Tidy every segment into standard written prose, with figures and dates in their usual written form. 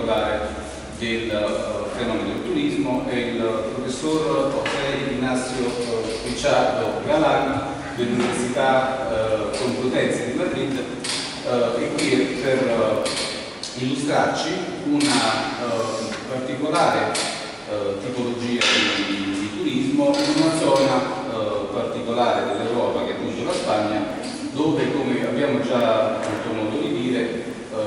particolare del fenomeno del turismo è il professor José Ignacio Ricciardo Galán dell'Università Complutense di Madrid, è qui per illustrarci una particolare tipologia di turismo in una zona particolare dell'Europa, che è appunto la Spagna, dove, come abbiamo già avuto modo di dire,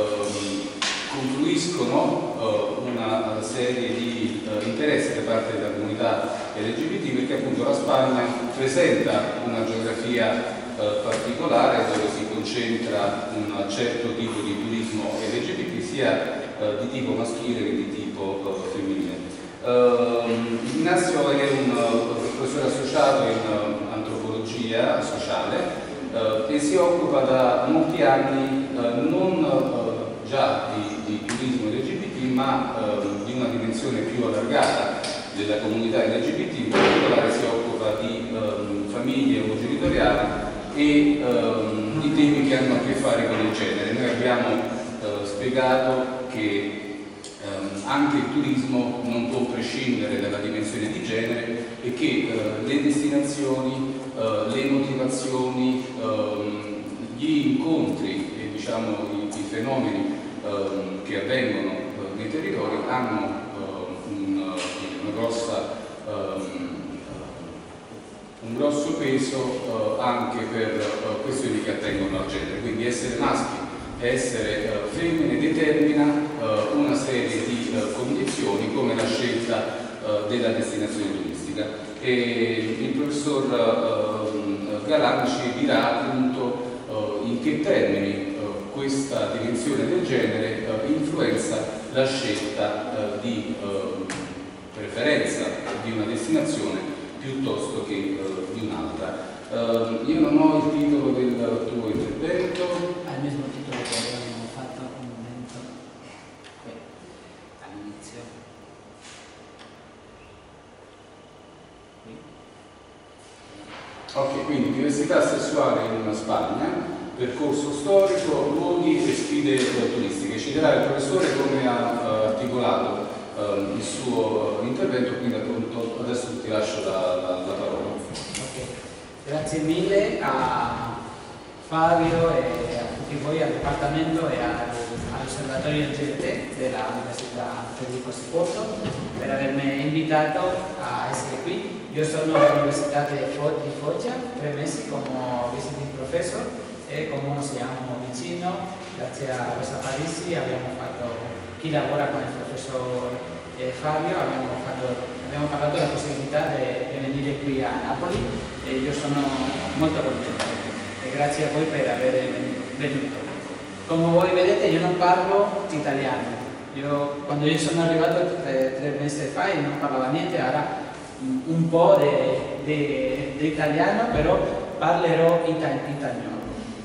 confluiscono una serie di interessi da parte della comunità LGBT, perché appunto la Spagna presenta una geografia particolare dove si concentra un certo tipo di turismo LGBT, sia di tipo maschile che di tipo femminile. Ignacio è un professore associato in antropologia sociale e si occupa da molti anni non già di turismo LGBT, ma di una dimensione più allargata della comunità LGBT. In particolare si occupa di famiglie omogenitoriali e di temi che hanno a che fare con il genere. Noi abbiamo spiegato che anche il turismo non può prescindere dalla dimensione di genere e che le destinazioni, le motivazioni, gli incontri e diciamo i fenomeni che avvengono nei territori hanno un grosso peso anche per questioni che attengono al genere. Quindi essere maschi e essere femmine determina una serie di condizioni, come la scelta della destinazione turistica, e il professor Galán ci dirà appunto in che termini questa dimensione del genere influenza la scelta di preferenza di una destinazione piuttosto che di un'altra. Io non ho il titolo del tuo intervento. Al mismo titolo che abbiamo fatto un momento qui all'inizio. Ok, quindi diversità sessuale in Spagna, percorso storico, luoghi e sfide turistiche. Ci dirà il professore come ha articolato il suo intervento, quindi appunto adesso ti lascio la parola. Okay. Grazie mille a Fabio e a tutti voi, al Dipartimento e all'Osservatorio LGBT della Università Federico II per avermi invitato a essere qui. Io sono all'Università di Foggia, 3 mesi come visiting professor e come uno siamo vicino, grazie a Rosa Parisi abbiamo fatto, chi lavora con il professor Fabio, abbiamo parlato della possibilità di venire qui a Napoli e io sono molto contento e grazie a voi per aver venuto. Come voi vedete io non parlo italiano, quando io sono arrivato 3 mesi fa e non parlavo niente, ora un po' di italiano, però parlerò italiano.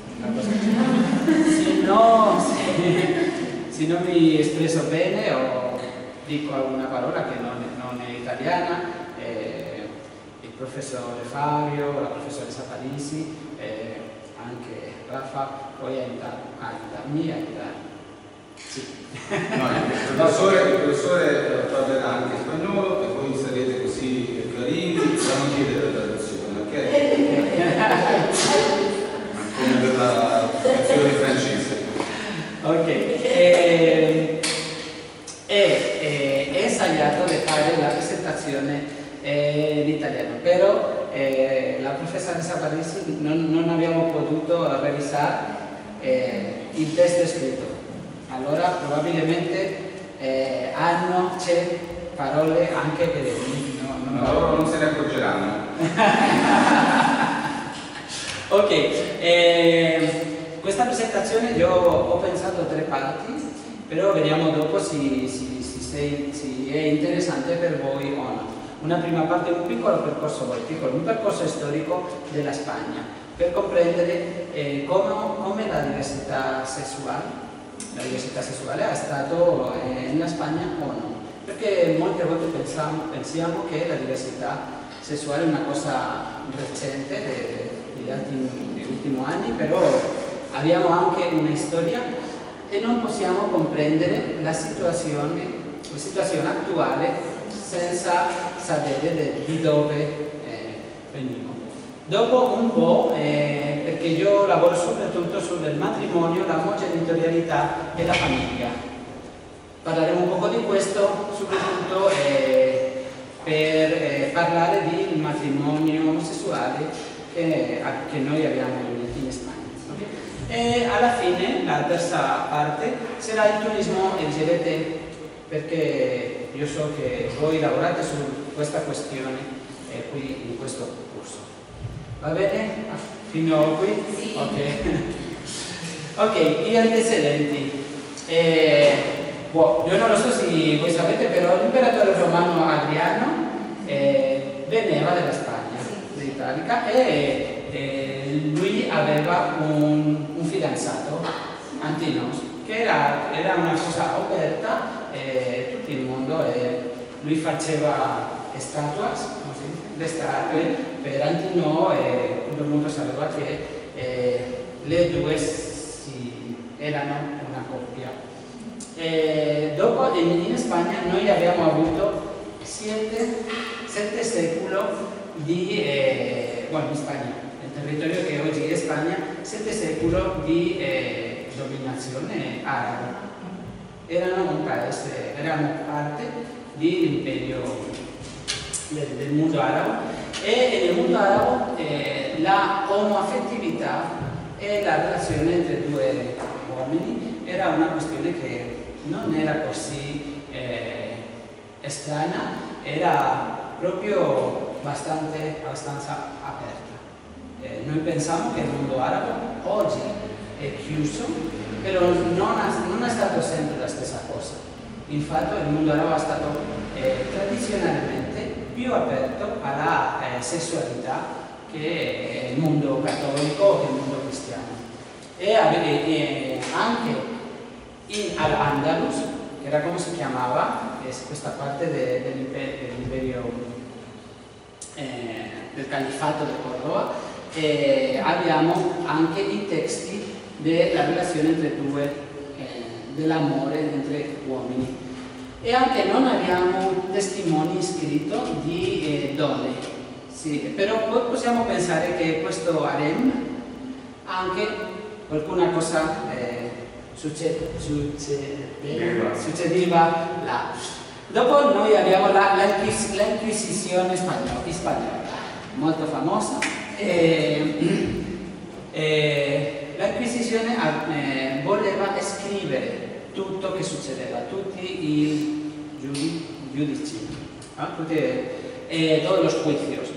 Se non mi espresso bene o dico alguna parola che non è italiana, il professore Fabio, la professoressa Parisi, anche Rafa, puoi aiutarmi a aiutare. Sì. No, il professore parlerà anche spagnolo e voi sarete così carini da non chiedere la traduzione, ok? Come per la lezione francese. Ok. È ensaiato di fare la presentazione in italiano, però la professoressa Parisi non abbiamo potuto revisare il testo scritto. Allora probabilmente c'è parole anche che loro non se ne accorgeranno. Ok, questa presentazione io ho pensato 3 parti, però vediamo dopo se è interessante per voi o no. Una prima parte, un piccolo percorso un percorso storico della Spagna, per comprendere come la diversità sessuale è stato nella Spagna o no, perché molte volte pensiamo che la diversità sessuale è una cosa recente degli ultimi anni, però abbiamo anche una storia e non possiamo comprendere la situazione attuale senza sapere di dove veniamo. Dopo un po', perché io lavoro soprattutto sul matrimonio, la genitorialità e la famiglia. Parleremo un po' di questo, soprattutto per parlare di matrimonio omosessuale che noi abbiamo in Spagna. E alla fine, la terza parte, sarà il turismo LGBT, perché io so che voi lavorate su questa questione qui in questo corso. Va bene? Fino a qui? Sì. Ok, gli antecedenti. Io non lo so se voi sapete, però l'imperatore romano Adriano veniva dalla Spagna, d'Italia, e lui aveva un fidanzato, Antinos, che era una cosa aperta tutto il mondo, e lui faceva le statue per Antinò, e tutto il mondo sapeva che le due erano una coppia. Dopo in Spagna noi abbiamo avuto 7 secoli di, in Spagna, nel territorio che oggi è Spagna, 7 secoli di dominazione araba. Erano un paese, erano parte dell'imperio del mondo arabo, e nel mondo arabo la omoaffettività e la relazione entre due uomini era una questione che non era così strana, era proprio abbastanza aperta. Noi pensiamo che il mondo arabo oggi è chiuso, però non è stato sempre la stessa cosa. Infatti il mondo arabo è stato tradizionalmente più aperto alla sessualità che il mondo cattolico o che il mondo cristiano. E anche Al-Andalus, che era come si chiamava, questa parte dell'imperio del califfato di Cordova, abbiamo anche i testi della relazione dell'amore entre uomini, e anche non abbiamo testimoni scritti di donne, sì, però possiamo pensare che questo harem anche qualcuna cosa succedeva là. Dopo noi abbiamo l'Inquisizione spagnola, molto famosa. L'Inquisizione voleva scrivere tutto che succedeva, tutti i giudici, tutti los juicios,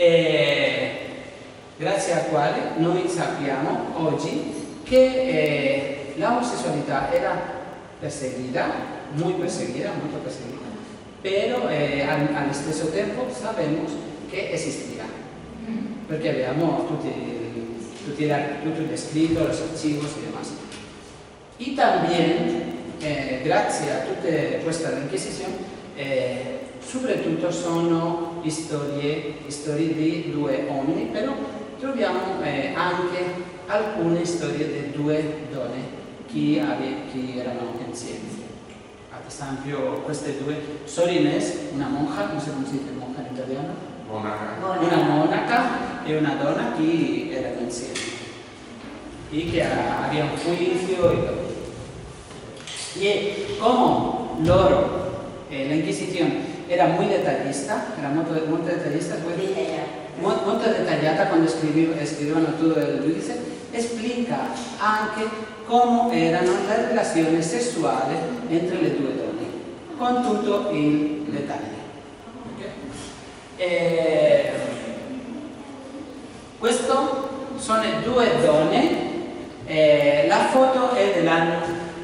grazie al quale noi sappiamo oggi che la omosessualità era perseguita, molto perseguita, però allo stesso tempo sappiamo che esisteva, perché abbiamo tutto descrito, los archivos y demás. Y también, grazie a tutta questa Inquisizione, soprattutto sono storie di due uomini, però troviamo anche alcune storie di due donne che erano insieme. Ad esempio, queste due, Sor Inés, una monja, non so come si dice monja in italiano, una monaca e una donna che erano insieme y que había un juicio y todo. Y como loro, la Inquisición era muy detallista, molto detallata quando scrivevano tutto il giudice, explica anche come erano le relazioni sessuali entre le due donne, con tutto il dettaglio. Questo sono due donne, la foto è dell'anno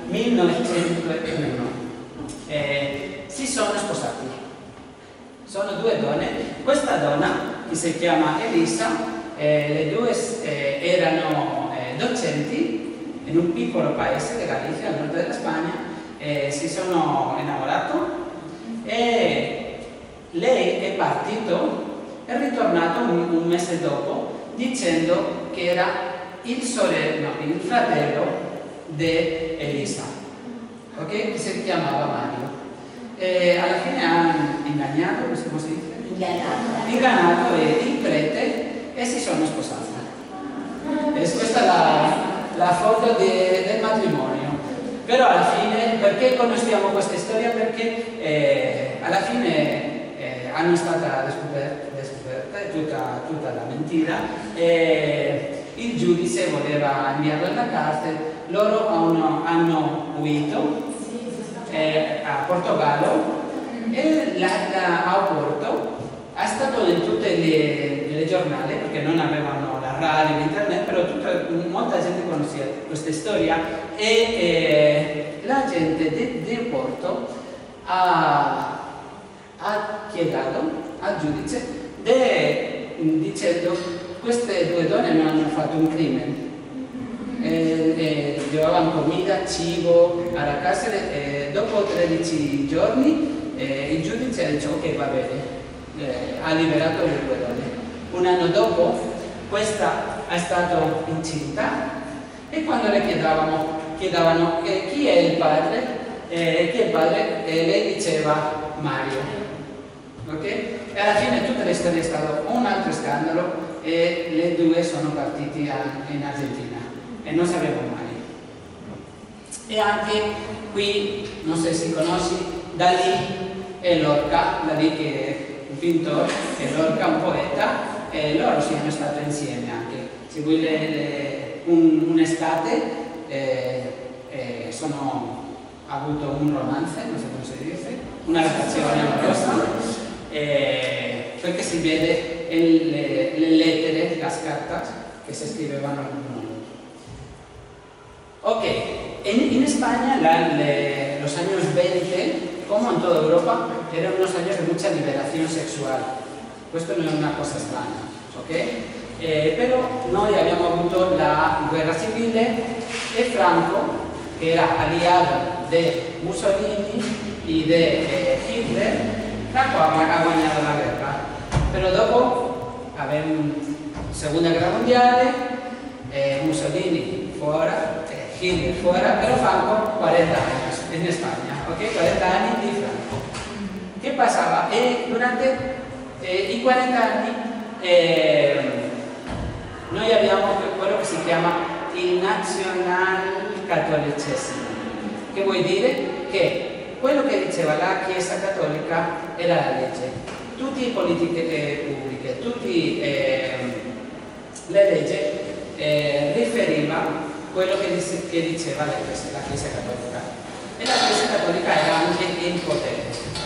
1901, si sono sposati, sono due donne. Questa donna, che si chiama Elisa, le due erano docenti in un piccolo paese di Galicia, al nord della Spagna, si sono innamorati e lei è partito, è ritornato un mese dopo dicendo che era il fratello di Elisa, ok? Che si chiamava Mario. Alla fine hanno ingagnato, come si dice? Ingagnato il prete e si sono sposati. E questa è la foto del matrimonio. Però alla fine, perché conosciamo questa storia? Perché alla fine hanno stata descoperta tutta la mentira. Il giudice voleva inviarlo alla carcere, loro hanno huito a Portogallo e a Porto è stato in tutte le giornali, perché non avevano la radio, l'internet, però molta gente conosceva questa storia e la gente di Porto ha chiesto al giudice dicendo: queste due donne non hanno fatto un crimine, llevavano comida, cibo alla carcere e dopo 13 giorni il giudice ha detto ok, va bene, ha liberato le due donne. Un anno dopo questa è stata incinta e quando le chiedevano chi è il padre, lei diceva Mario. Okay? E alla fine tutta la storia è stato un altro scandalo e le due sono partite in Argentina e non sapevamo mai. E anche qui, non so se conosci, Dalì e Lorca, Dalì che è un pittore e Lorca un poeta, e loro sono stati insieme anche. Se vuoi un'estate hanno avuto un romanzo, non so come si dice, una relazione amorosa. Perché si vede le lettere, las cartas che si scrivevano al mondo. Ok, en España los años 20, como en toda Europa, eran unos años de mucha liberación sexual. Questo non è una cosa strana, ok? Però noi abbiamo avuto la guerra civile e Franco, che era aliado di Mussolini e di Hitler, Franco ha guagnato la guerra, però dopo avevamo Seconda Guerra Mondiale, Mussolini fuori, Hitler fuori, però Franco 40 anni in Spagna, ok? 40 anni di Franco. Che passava? E durante i 40 anni noi abbiamo quello che si chiama il nazionalcattolicesimo, che vuol dire che quello che diceva la Chiesa Cattolica era la legge. Tutte le politiche pubbliche, tutte le leggi riferivano quello che diceva la Chiesa Cattolica. E la Chiesa Cattolica era anche in potere.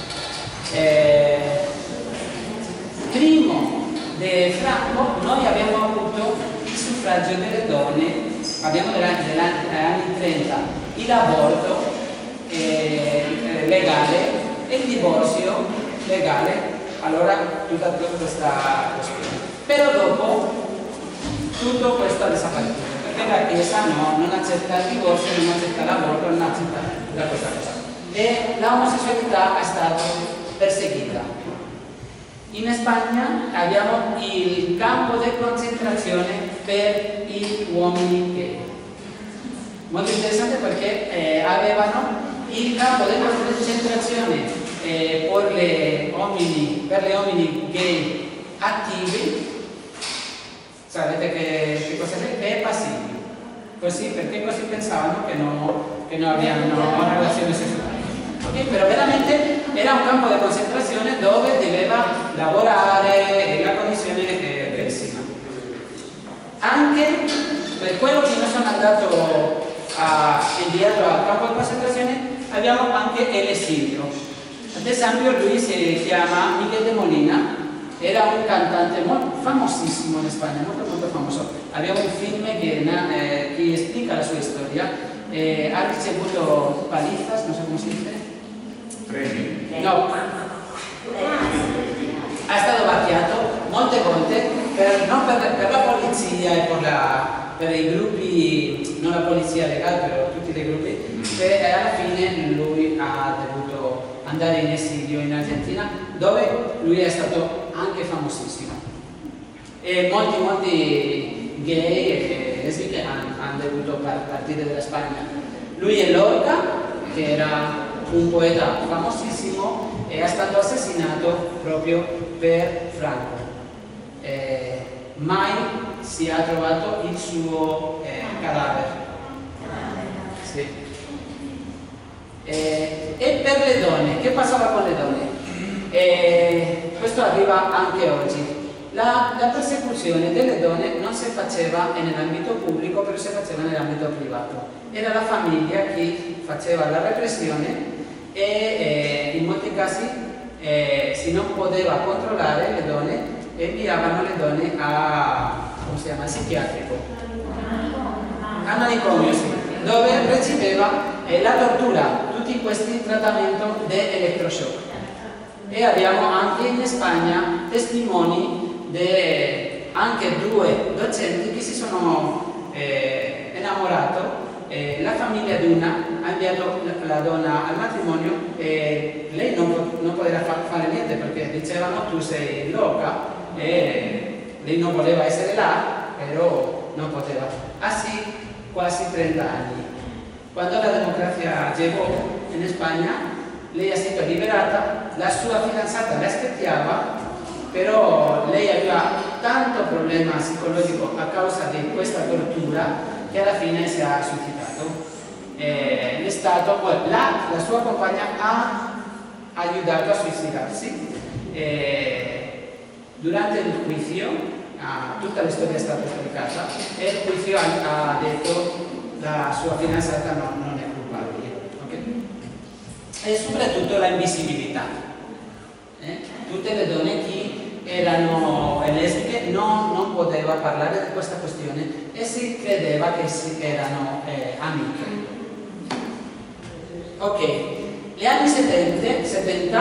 Prima di Franco noi abbiamo avuto il suffragio delle donne, abbiamo negli anni 30 l'aborto legale e il divorzio legale, allora tutta questa questione. Però dopo tutto questo è desaparecido, perché la Chiesa non accetta il divorzio, non accetta l'aborto, non accetta questa cosa. E l'omosessualità è stata perseguita. In Spagna abbiamo il campo di concentrazione per gli uomini gay. Molto interessante perché avevano il campo di concentrazione per le uomini gay attivi. Sapete che cosa è? Passivi. Così, perché così pensavano che non avevano relazioni sessuali. Okay? Però veramente era un campo di concentrazione dove doveva lavorare e la condizione pessima. Anche per quello che non sono andato inviato al campo di concentrazione abbiamo anche l'esilio. Ad esempio lui si chiama Miguel de Molina, era un cantante molto famosissimo in Spagna, molto famoso. Abbiamo un film che esplica la sua storia, ha ricevuto palizas, non so come si dice. Premi? No. È stato macchiato molte volte, non per la polizia e per i gruppi, non la polizia legale, però tutti i gruppi, e alla fine lui ha dovuto andare in esilio in Argentina, dove lui è stato anche famosissimo. E molti gay portoghesi che hanno dovuto partire dalla Spagna. Lui è Lorca, che era un poeta famosissimo e è stato assassinato proprio per Franco. Mai si è trovato il suo cadavere. Sì. E per le donne, che passava con le donne? Questo arriva anche oggi. La persecuzione delle donne non si faceva nell'ambito pubblico, però si faceva nell'ambito privato. Era la famiglia che faceva la repressione e in molti casi se non poteva controllare le donne, inviavano le donne a, come si chiama, psichiatrico, a manicomio, sì, dove riceveva la tortura, tutti questi trattamenti di elettroshock. E abbiamo anche in Spagna testimoni di anche 2 docenti che si sono innamorati. La famiglia di una ha inviato la donna al matrimonio e lei non poteva fare niente perché dicevano tu sei loca e lei non voleva essere là, però non poteva. Così quasi 30 anni. Quando la democrazia llegò in Spagna, lei è stata liberata, la sua fidanzata la aspettava, però lei aveva tanto problema psicologico a causa di questa tortura che alla fine si è suicidato. La sua compagna ha aiutato a suicidarsi. Durante il giudizio, tutta la storia è stata spiegata e il giudizio ha detto la sua fidanzata non è colpabile. Okay? E soprattutto la invisibilità. Tutte le donne che erano lesbiche non potevano parlare di questa questione e si credeva che erano amiche. Ok, gli anni 70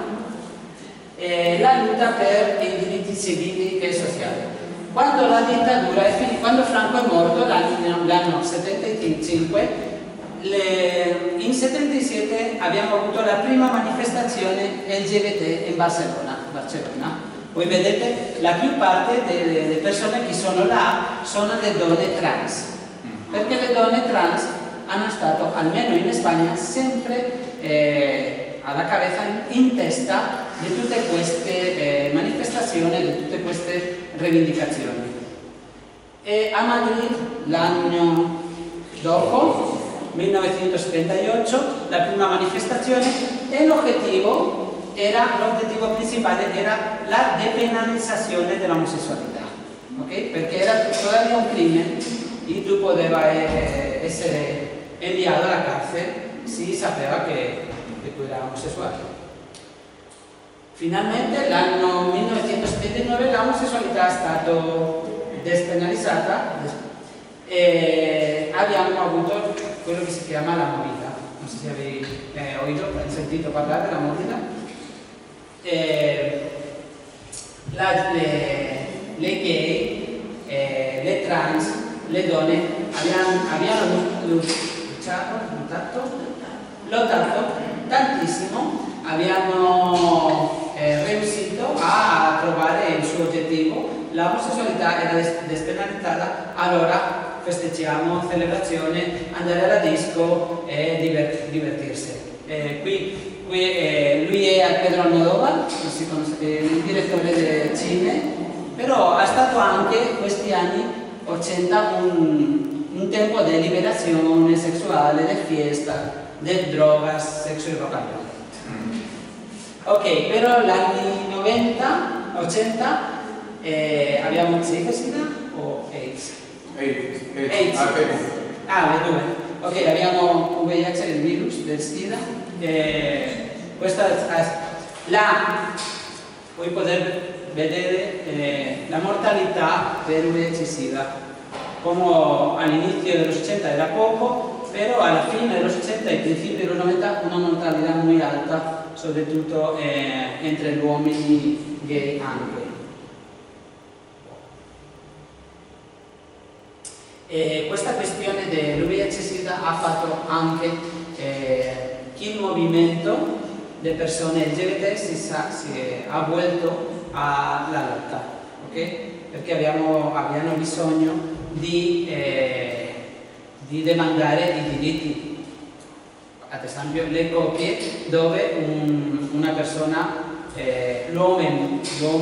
la lotta per i diritti civili e sociali. Quando la dittatura è finita, quando Franco è morto l'anno 75, in 77 abbiamo avuto la prima manifestazione LGBT in Barcellona. Voi vedete, la più parte delle persone che sono là sono le donne trans, perché le donne trans hanno stato, almeno in Spagna, sempre alla cabeza, in testa di tutte queste manifestazioni, di tutte queste rivendicazioni. E a Madrid, l'anno dopo, 1978, la prima manifestazione, e l'obiettivo principale era la depenalizzazione dell'omosessualità, okay? Perché era todavía un crimine e tu poteva essere inviato alla carcere se sapeva che tu eri omosessuale. Finalmente, l'anno 1979, l'omosessualità è stata despenalizzata e abbiamo avuto quello che si chiama la movida. Non so se avete sentito parlare della movida. Le gay, le trans, le donne abbiano lottato tantissimo, abbiano riuscito a trovare il suo obiettivo. L'omosessualità era despenalizzata, allora festeggiamo, celebrazione, andare alla disco e divertirsi. Qui lui è Pedro Almodóvar, il direttore del cinema, però è stato anche questi anni 80 un tempo di liberazione sessuale, di festa, di drogas, sexo e rock and roll. Ok, però negli anni 90, 80 abbiamo sida o AIDS? AIDS. Le due. Ok, abbiamo VIH, il virus del SIDA. Questa là puoi poter vedere la mortalità per VIH-SIDA. Come all'inizio degli 80 era poco, però alla fine degli 80 e principi degli 90 una mortalità molto alta, soprattutto entre gli uomini gay anche. Questa questione dell'VIH-SIDA ha fatto anche che il movimento delle persone LGBT si ha volto alla lotta, okay? Perché abbiamo bisogno di demandare i diritti. Ad esempio le coppie dove una persona, l'uomo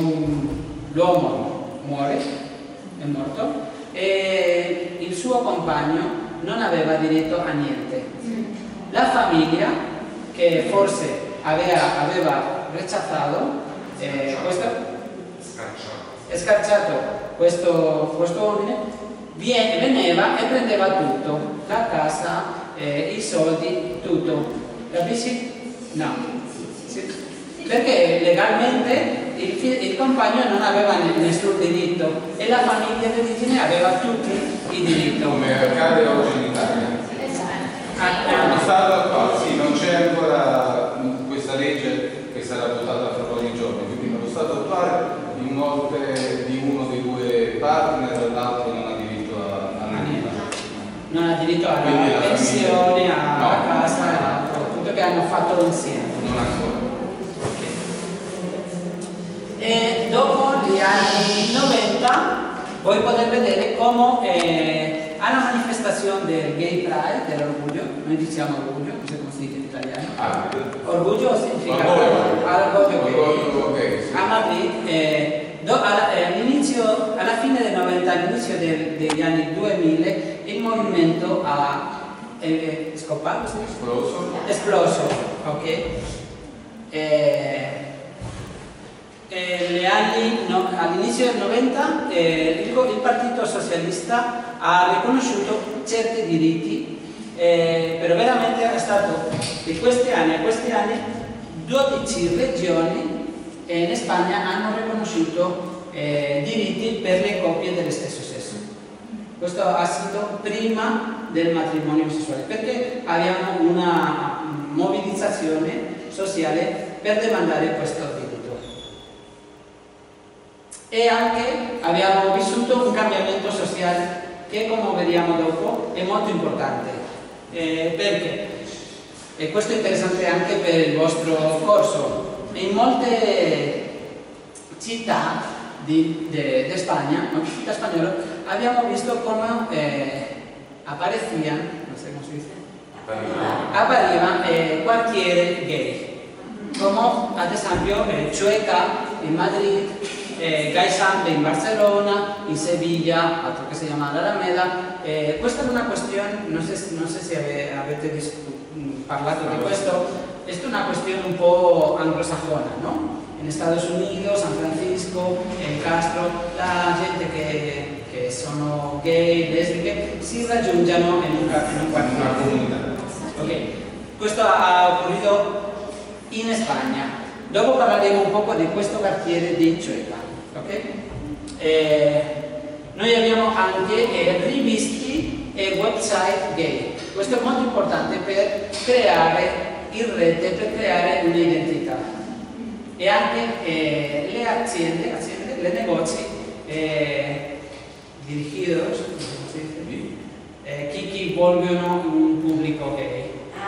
muore, è morto, e il suo compagno non aveva diritto a niente. La famiglia, che forse aveva rechazato scacciato questo uomine, veniva e prendeva tutto, la casa, i soldi, tutto. Capisci? No. Sì. Perché legalmente il compagno non aveva nessun diritto e la famiglia di origine aveva tutti i diritti. Come accade oggi in Italia. Sì, non c'è ancora questa legge che sarà adottata fra pochi giorni, quindi allo stato attuale in molte di uno dei due partner, l'altro non ha diritto a nulla. Non ha diritto alla pensione, alla casa, a tutto che hanno fatto insieme. Non ancora. E dopo gli anni 90 voi potete vedere come alla manifestazione del Gay Pride, dell'orgoglio, noi diciamo orgoglio, non so come si dice in italiano. Orgoglio significa orgoglio gay. A Madrid, alla fine del 90, all'inizio degli anni 2000, il movimento ha esploso, ok? All'inizio del 90 il Partito Socialista ha riconosciuto certi diritti, però veramente è stato di questi anni a questi anni 12 regioni in Spagna hanno riconosciuto diritti per le coppie dello stesso sesso. Questo ha stato prima del matrimonio omosessuale, perché abbiamo una mobilizzazione sociale per demandare questo diritto. E anche abbiamo vissuto un cambiamento sociale che, come vediamo dopo, è molto importante. Perché? E questo è interessante anche per il vostro corso. In molte città di Spagna, città spagnola, abbiamo visto come appariva, non so come si dice, appariva quartiere gay, come ad esempio Chueca in Madrid, Gaisante in Barcelona, in Sevilla, altro che si chiama l'Alameda. Questa è una questione, non so se avete parlato di questo, è una questione un po' anglosajona, no? In Stati Uniti, San Francisco, in Castro, la gente che sono gay, lesbiche, si raggiungono in un quartiere. Okay. Questo ha occorrito in Spagna. Dopo parleremo un po' di questo quartiere di Chueca. Okay? Noi abbiamo anche rivisti e website gay. Questo è molto importante per creare in rete, per creare un'identità. E anche le aziende, le negozi dirigidos, chi vogliono un pubblico gay.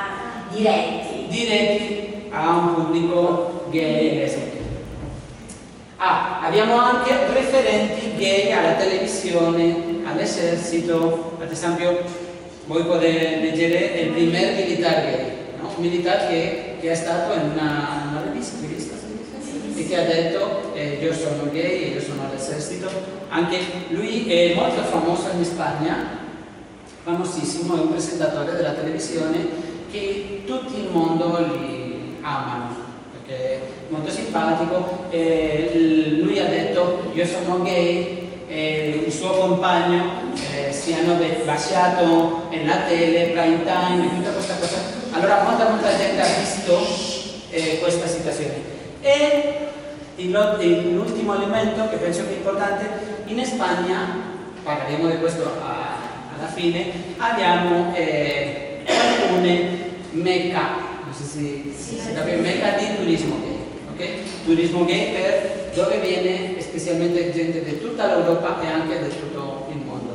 Diretti a un pubblico gay e lesbico. Abbiamo anche referenti gay alla televisione, all'esercito. Ad esempio, voi potete leggere il primo militare gay, no? Un militare che è stato in una rivista e che ha detto io sono gay e io sono all'esercito. Anche lui è molto famoso in Spagna, famosissimo, è un presentatore della televisione che tutto il mondo li amano, perché è molto simpatico. Lui ha detto io sono gay, il suo compagno si hanno baciato nella tele, prime time, tutta questa cosa. Allora molta gente ha visto questa situazione. E l'ultimo elemento che penso che è importante, in Spagna, parleremo di questo alla fine, abbiamo alcune mecca, non so se capisce, mecca di turismo gay, okay? Turismo gay per dove viene specialmente gente di tutta l'Europa e anche di tutto il mondo.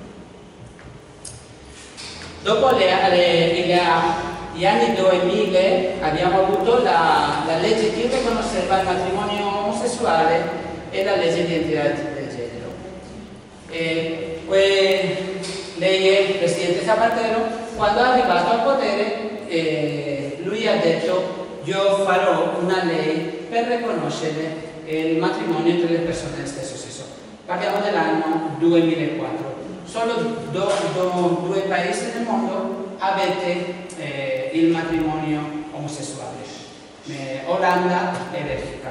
Dopo gli anni 2000 abbiamo avuto la legge che riconosceva il matrimonio omosessuale e la legge di identità del genere. Lei è il presidente Zapatero. Quando è arrivato al potere, lui ha detto: io farò una legge per riconoscere il matrimonio entre le persone del stesso sesso. Parliamo dell'anno 2004. Solo due paesi nel mondo avete il matrimonio omosessuale, Olanda e Belgica.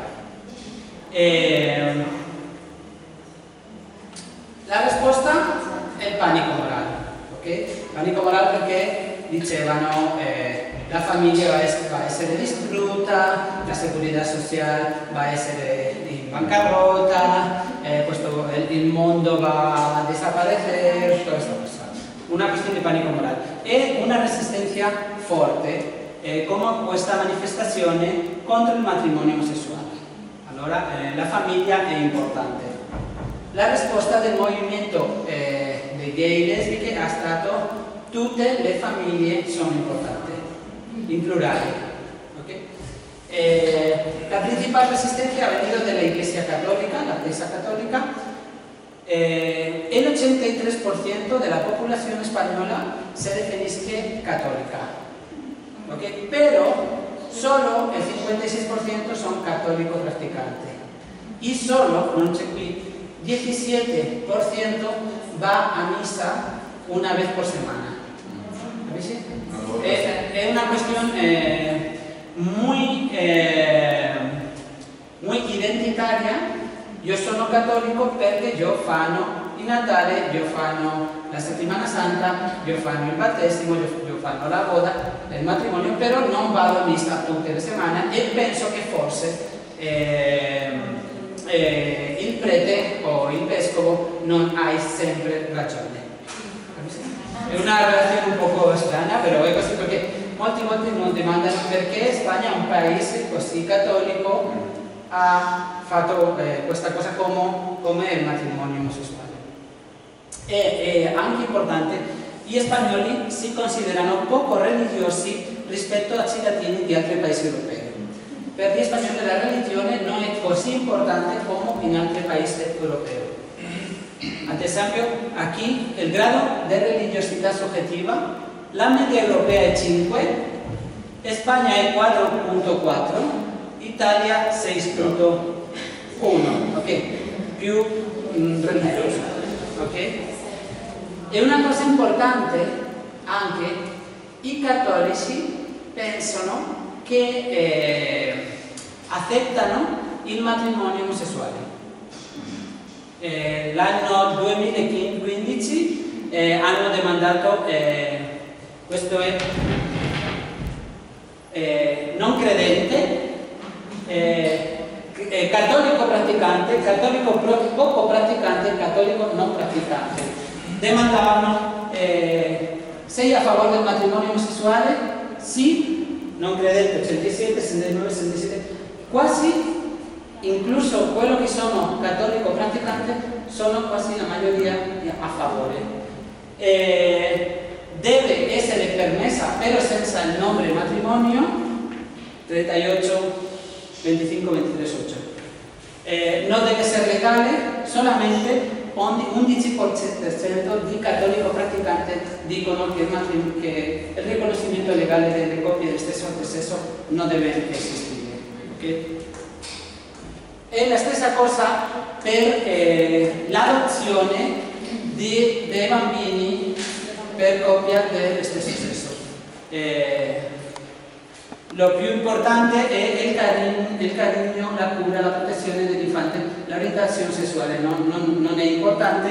La risposta è il panico morale, ok? Panico morale perché dicevano la famiglia va a essere distrutta, la seguridad social va a essere in bancarrota, il mondo va a desaparecer, toda questa cosa. Una questione di panico morale e una resistenza forte come questa manifestazione contro il matrimonio omosessuale. Allora la famiglia è importante. La risposta del movimento dei gay e lesbiche è stato: tutte le famiglie sono importanti, in plurale. Okay? La principale resistenza ha venuto dalla Iglesia Católica, la Chiesa Católica. El 83% de la población española se definisce católica, ¿okay? Pero solo el 56% son católicos practicantes y solo, non c'è qui, 17% va a misa una vez por semana. Es una cuestión muy identitaria. Io sono cattolico perché io fanno il Natale, io fanno la settimana santa, io fanno il battesimo, io fanno la boda, il matrimonio, però non vado a messa tutte le settimane e penso che forse il prete o il vescovo non ha sempre ragione. È una relazione un po' strana, però è così perché molti non domandano perché Spagna è un paese così cattolico ha fatto questa cosa come il matrimonio omosessuale. È anche importante, gli spagnoli si considerano poco religiosi rispetto ai cittadini di altri paesi europei. Per gli spagnoli la religione non è così importante come in altri paesi europei. Ad esempio, aquí il grado di religiosità soggettiva, la media europea è 5, Spagna è 4.4, Italia 6.1, ok? Più religiosa, ok? E una cosa importante anche, i cattolici pensano che accettano il matrimonio omosessuale. L'anno 2015 hanno demandato, questo è non credente, cattolico praticante, cattolico poco praticante, cattolico non praticante. Demandavano: sei a favore del matrimonio omosessuale? Sì, non credente 87, 69, 67, quasi incluso quello che sono cattolico praticante sono quasi la maggioria a favore. Deve essere permessa però senza il nome matrimonio, 38 25, 23, 8. No debe ser legal, solamente 11% di cattolico praticante dicono che il riconoscimento legale delle coppie del stesso sesso non deve esistere. Okay? E la stessa cosa per l'adozione dei bambini per coppia dello stesso sesso. Lo più importante è il carinho, la cura, la protezione dell'infante, l'orientazione sessuale non è importante.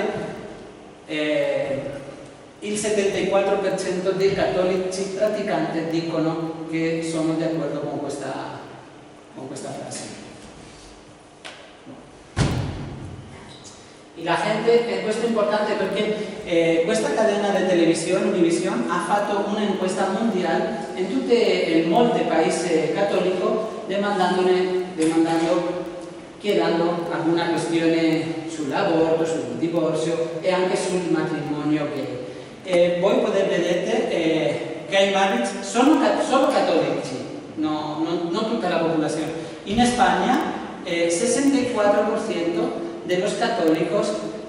Il 74% dei cattolici praticanti dicono che sono d'accordo con questa frase. Y la gente, questo è importante perché questa cadena di televisione, Univision, ha fatto un'inchiesta mondiale in molti paesi cattolici chiedendo alguna questione sull'aborto, sul divorzio e anche sul matrimonio gay. Voi potete vedere gay marriage sono solo cattolici, non tutta la popolazione. In Spagna 64% de los católicos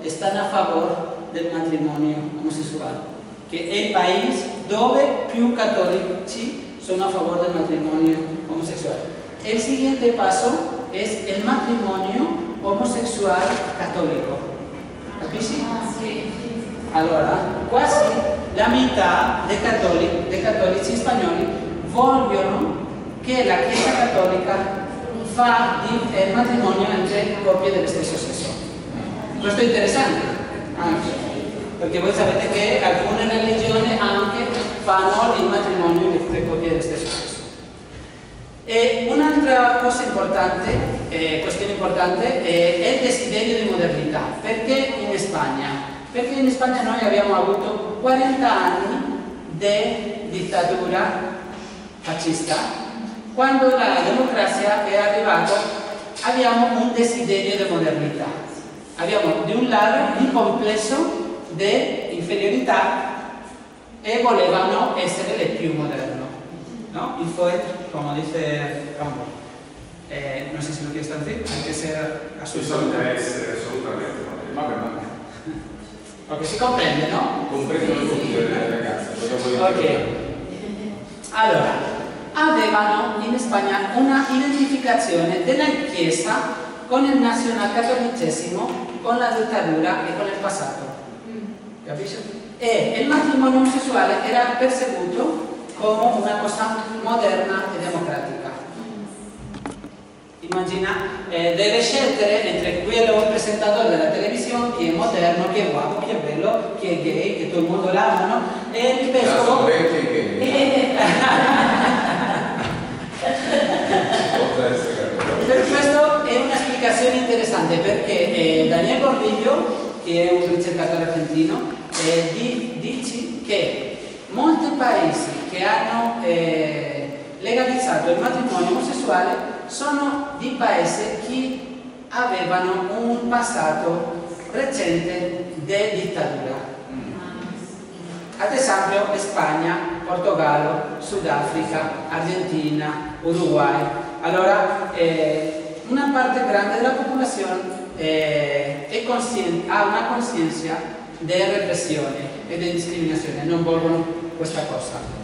stanno a favore del matrimonio omosessuale, che è il paese dove più cattolici sono a favore del matrimonio omosessuale. El siguiente paso es el matrimonio homosexual católico. ¿Capisci? Sì. Allora, quasi la metà dei cattolici spagnoli vogliono che la Chiesa cattolica fa il matrimonio entre coppie dello stesso sesso. Questo è interessante, anche, perché voi sapete che alcune religioni anche fanno il matrimonio entre coppie dello stesso sesso. E un'altra cosa importante, questione importante, è il desiderio di modernità. Perché in Spagna? Perché in Spagna noi abbiamo avuto 40 anni di dittatura fascista. Quando la democrazia è arrivata abbiamo un desiderio di modernità. Abbiamo di un lato un complesso di inferiorità e volevano essere il più moderno. ¿No? Y fue, como dice Rambo, no sé si lo quieres decir, hay que ser Bisogna essere assolutamente moderno. Porque si comprende, ¿no? Comprendono tutte le ragazze. Ok. Allora, avevano in Spagna una identificazione della Chiesa con il nazionalcattolicesimo, con la dittatura e con il passato. Capisci? E il matrimonio omosessuale era perseguito come una cosa moderna e democratica. Immagina, deve scegliere entre quello presentatore della televisione, chi è moderno, chi è guapo, chi è bello, chi è gay, che tutto il mondo l'ama, no? E il vescovo... Per questo è una spiegazione interessante, perché Daniel Gordillo, che è un ricercatore argentino, dice che molti paesi che hanno legalizzato il matrimonio omosessuale sono di paesi che avevano un passato recente di dittatura. Ad esempio Spagna, Portogallo, Sudafrica, Argentina, Uruguay. Allora una parte grande della popolazione ha una coscienza di repressione e di discriminazione, non vogliono questa cosa.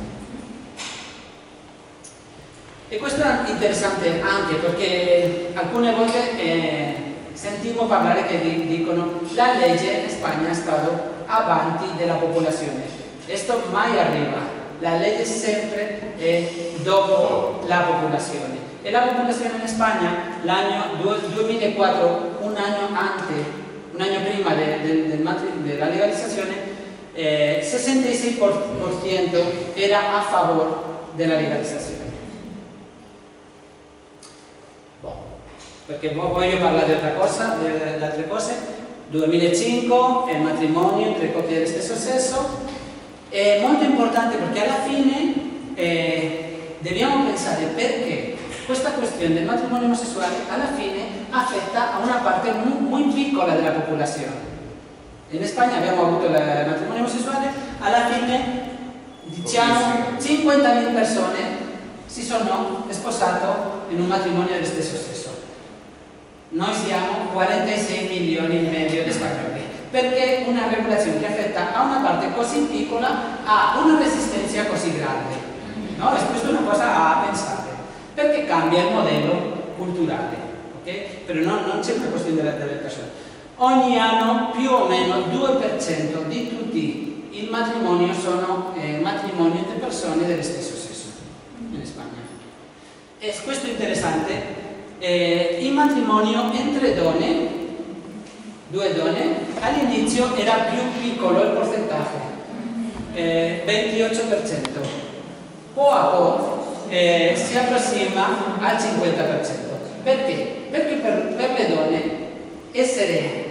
E questo è interessante anche perché alcune volte sentivo parlare che dicono che la legge in Spagna è stata avanti della popolazione. Questo mai arriva, la legge sempre è dopo la popolazione. E la popolazione in Spagna l'anno 2004, un anno prima della legalizzazione, 66% era a favore della legalizzazione. Perché voglio parlare di altre cose. 2005, il matrimonio entre coppie dello stesso sesso è molto importante perché alla fine dobbiamo pensare perché questa questione del matrimonio omosessuale alla fine affetta a una parte molto piccola della popolazione. In Spagna abbiamo avuto il matrimonio omosessuale, alla fine diciamo 50.000 persone si sono sposate in un matrimonio dello stesso sesso. Noi siamo 46 milioni e medio di spagnoli, perché una regolazione che affetta a una parte così piccola ha una resistenza così grande. No? E questa è una cosa a pensare, perché cambia il modello culturale, okay? Però non c'è una questione delle persone. Ogni anno più o meno 2% di tutti i matrimoni sono matrimoni entre persone dello stesso sesso in Spagna. E questo è interessante. Il matrimonio entre due donne, all'inizio era più piccolo il percentuale, 28%. Poco a poco si approssima al 50%. Perché? Perché per le donne essere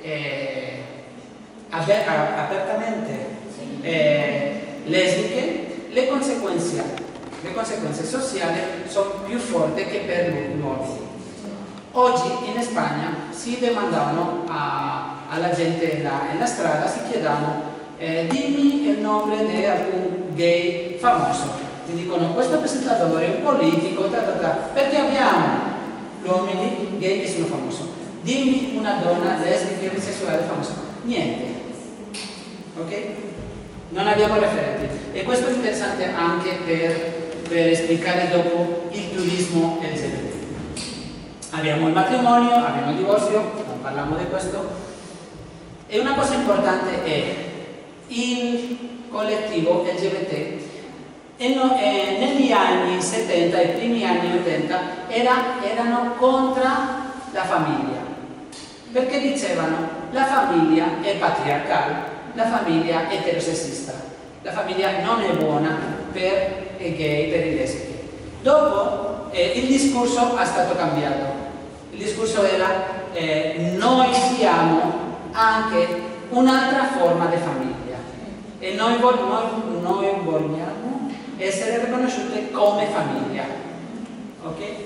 apertamente lesbiche, le conseguenze sociali sono più forti che per gli uomini. Oggi in Spagna si domandano alla gente nella strada, si chiedono dimmi il nome di alcun gay famoso. Ti dicono questo presentatore è un politico, perché abbiamo gli uomini gay che sono famosi. Dimmi una donna lesbica e bisessuale famosa. Niente. Ok? Non abbiamo referenti. E questo è interessante anche per spiegare dopo il turismo LGBT. Abbiamo il matrimonio, abbiamo il divorzio, non parliamo di questo. E una cosa importante è il collettivo LGBT negli anni 70 e primi anni 80 erano contro la famiglia, perché dicevano la famiglia è patriarcale, la famiglia è eterosessista, la famiglia non è buona per i gay, per i lesbici. Dopo il discorso è stato cambiato, il discorso era noi siamo anche un'altra forma di famiglia e noi vogliamo essere riconosciute come famiglia. Okay?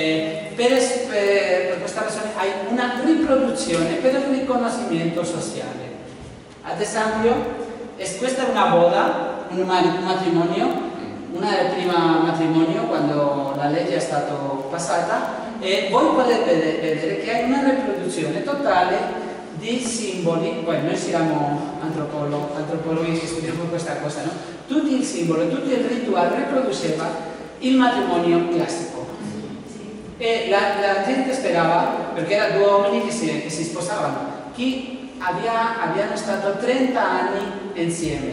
Per questa ragione hai una riproduzione per il riconoscimento sociale. Ad esempio, questa è una boda, un matrimonio, una del primo matrimonio quando la legge è stata passata, e voi potete vedere che hai una riproduzione totale di simboli. Poi noi siamo antropologi che studiamo questa cosa, no? Tutti i simboli, tutto il rituale riproduceva il matrimonio classico. E la gente sperava, perché erano due uomini che si sposavano, che abbiano stato 30 anni insieme.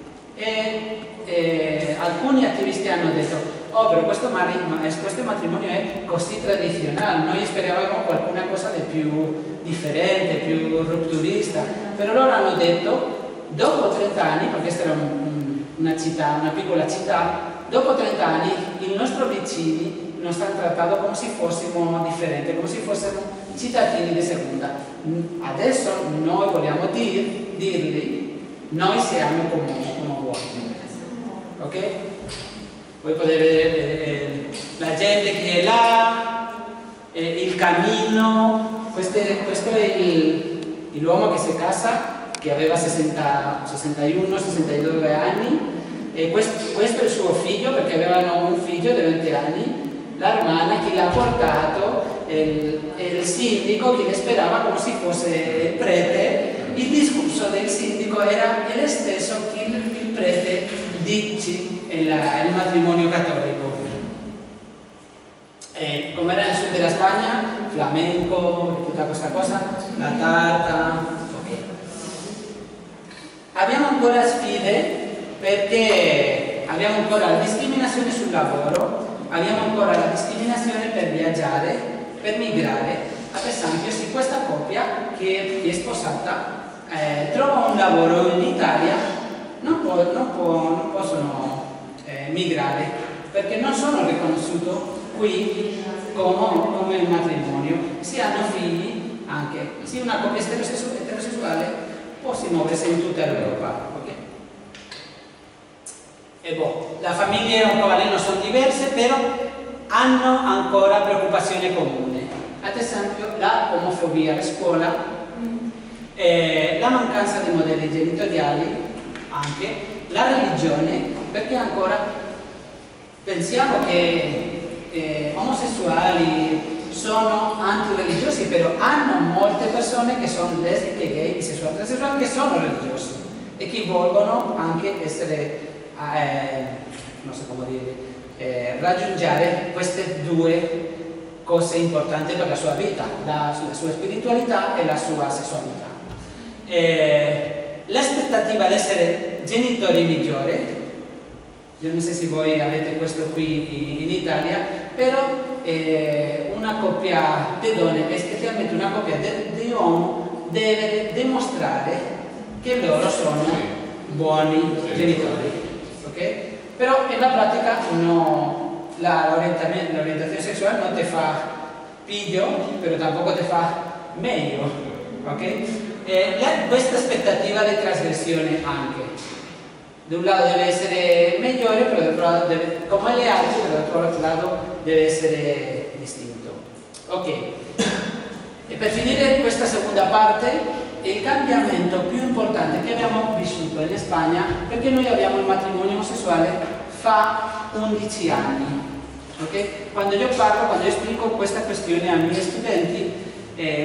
E alcuni attivisti hanno detto: oh, però questo matrimonio è così tradizionale, noi speravamo qualcuna cosa di più differente, più rupturista. Però loro hanno detto, dopo 30 anni, perché questa era una piccola città, dopo 30 anni i nostri vicini non stanno trattando come se fossimo differenti, come se fossimo cittadini di seconda. Adesso noi vogliamo dirgli, noi siamo come voi. Ok? Voi potete vedere la gente che è là, il cammino. Questo è l'uomo che si casa, che aveva 61, 62 anni, e questo è il suo figlio, perché avevano un figlio di 20 anni. L'hermana che l'ha portato, il sindaco che le sperava come se fosse il prete. Il discorso del sindaco era lo stesso che il prete dice il matrimonio cattolico. Come era nel sud della Spagna, flamenco, tutta questa cosa, la tarta. Okay. Abbiamo ancora sfide, perché abbiamo ancora la discriminazione sul lavoro, abbiamo ancora la discriminazione per viaggiare, per migrare. Ad esempio, se questa coppia che è sposata trova un lavoro in Italia, non possono migrare, perché non sono riconosciuti qui come un matrimonio. Se hanno figli, anche se una coppia eterosessuale può si muoversi in tutta l'Europa. Okay? E la famiglia un po' non sono diverse, però hanno ancora preoccupazione comune. Ad esempio la omofobia a scuola, la mancanza di modelli genitoriali, anche la religione, perché ancora pensiamo che omosessuali sono antireligiosi, però hanno molte persone che sono lesbiche, gay, bisessuali, transessuali, che sono religiosi e che vogliono anche essere, non so come dire, raggiungere queste due cose importanti per la sua vita, la sua spiritualità e la sua sessualità. L'aspettativa di essere genitori migliori, io non so se voi avete questo qui in Italia, però una coppia di donne, specialmente una coppia di uomini, deve dimostrare che loro sono buoni genitori. Okay? Però nella pratica no, l'orientazione sessuale non ti fa piglio, però tampoco ti fa meglio. Okay? Questa aspettativa di trasgressione anche. Da un lato deve essere migliore, però dall'altro lato deve, come le altre, però dall'altro lato deve essere distinto. Ok. E per finire questa seconda parte, il cambiamento più importante che abbiamo vissuto in Spagna, perché noi abbiamo il matrimonio omosessuale fa 11 anni. Okay? Quando io spiego questa questione ai miei studenti, una volta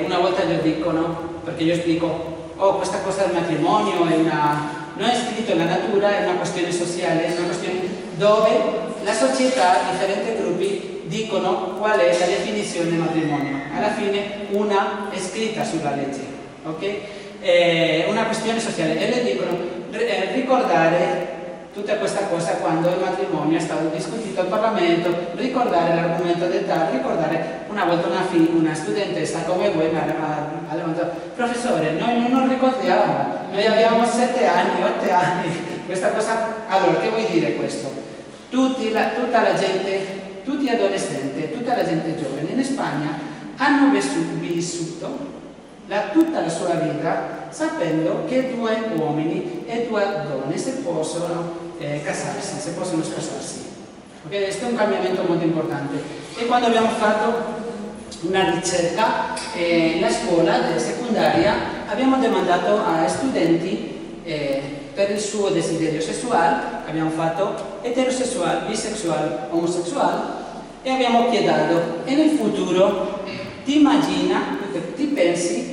ellos dicono, perché io dico, oh, questa cosa del matrimonio è non è scritto nella natura, è una questione sociale, è una questione dove la società, differenti gruppi, dicono qual è la definizione di matrimonio. Alla fine una è scritta sulla legge, ok? È una questione sociale e le dicono ricordare tutta questa cosa quando il matrimonio è stato discutito al Parlamento, ricordare l'argomento d'età, ricordare una volta una studentessa come voi mi ha levantato, professore, noi non ricordiamo, noi abbiamo 7 anni, 8 anni, questa cosa. Allora, che vuol dire questo? Tutta la gente, tutti gli adolescenti, tutta la gente giovane in Spagna hanno vissuto tutta la sua vita sapendo che 2 uomini e 2 donne si possono casarsi, si possono sposarsi. Okay? Questo è un cambiamento molto importante. E quando abbiamo fatto una ricerca nella scuola secondaria, abbiamo domandato a studenti per il suo desiderio sessuale, abbiamo fatto eterosessuale, bisessuale, omosessuale, e abbiamo chiesto, e nel futuro ti immagina, ti pensi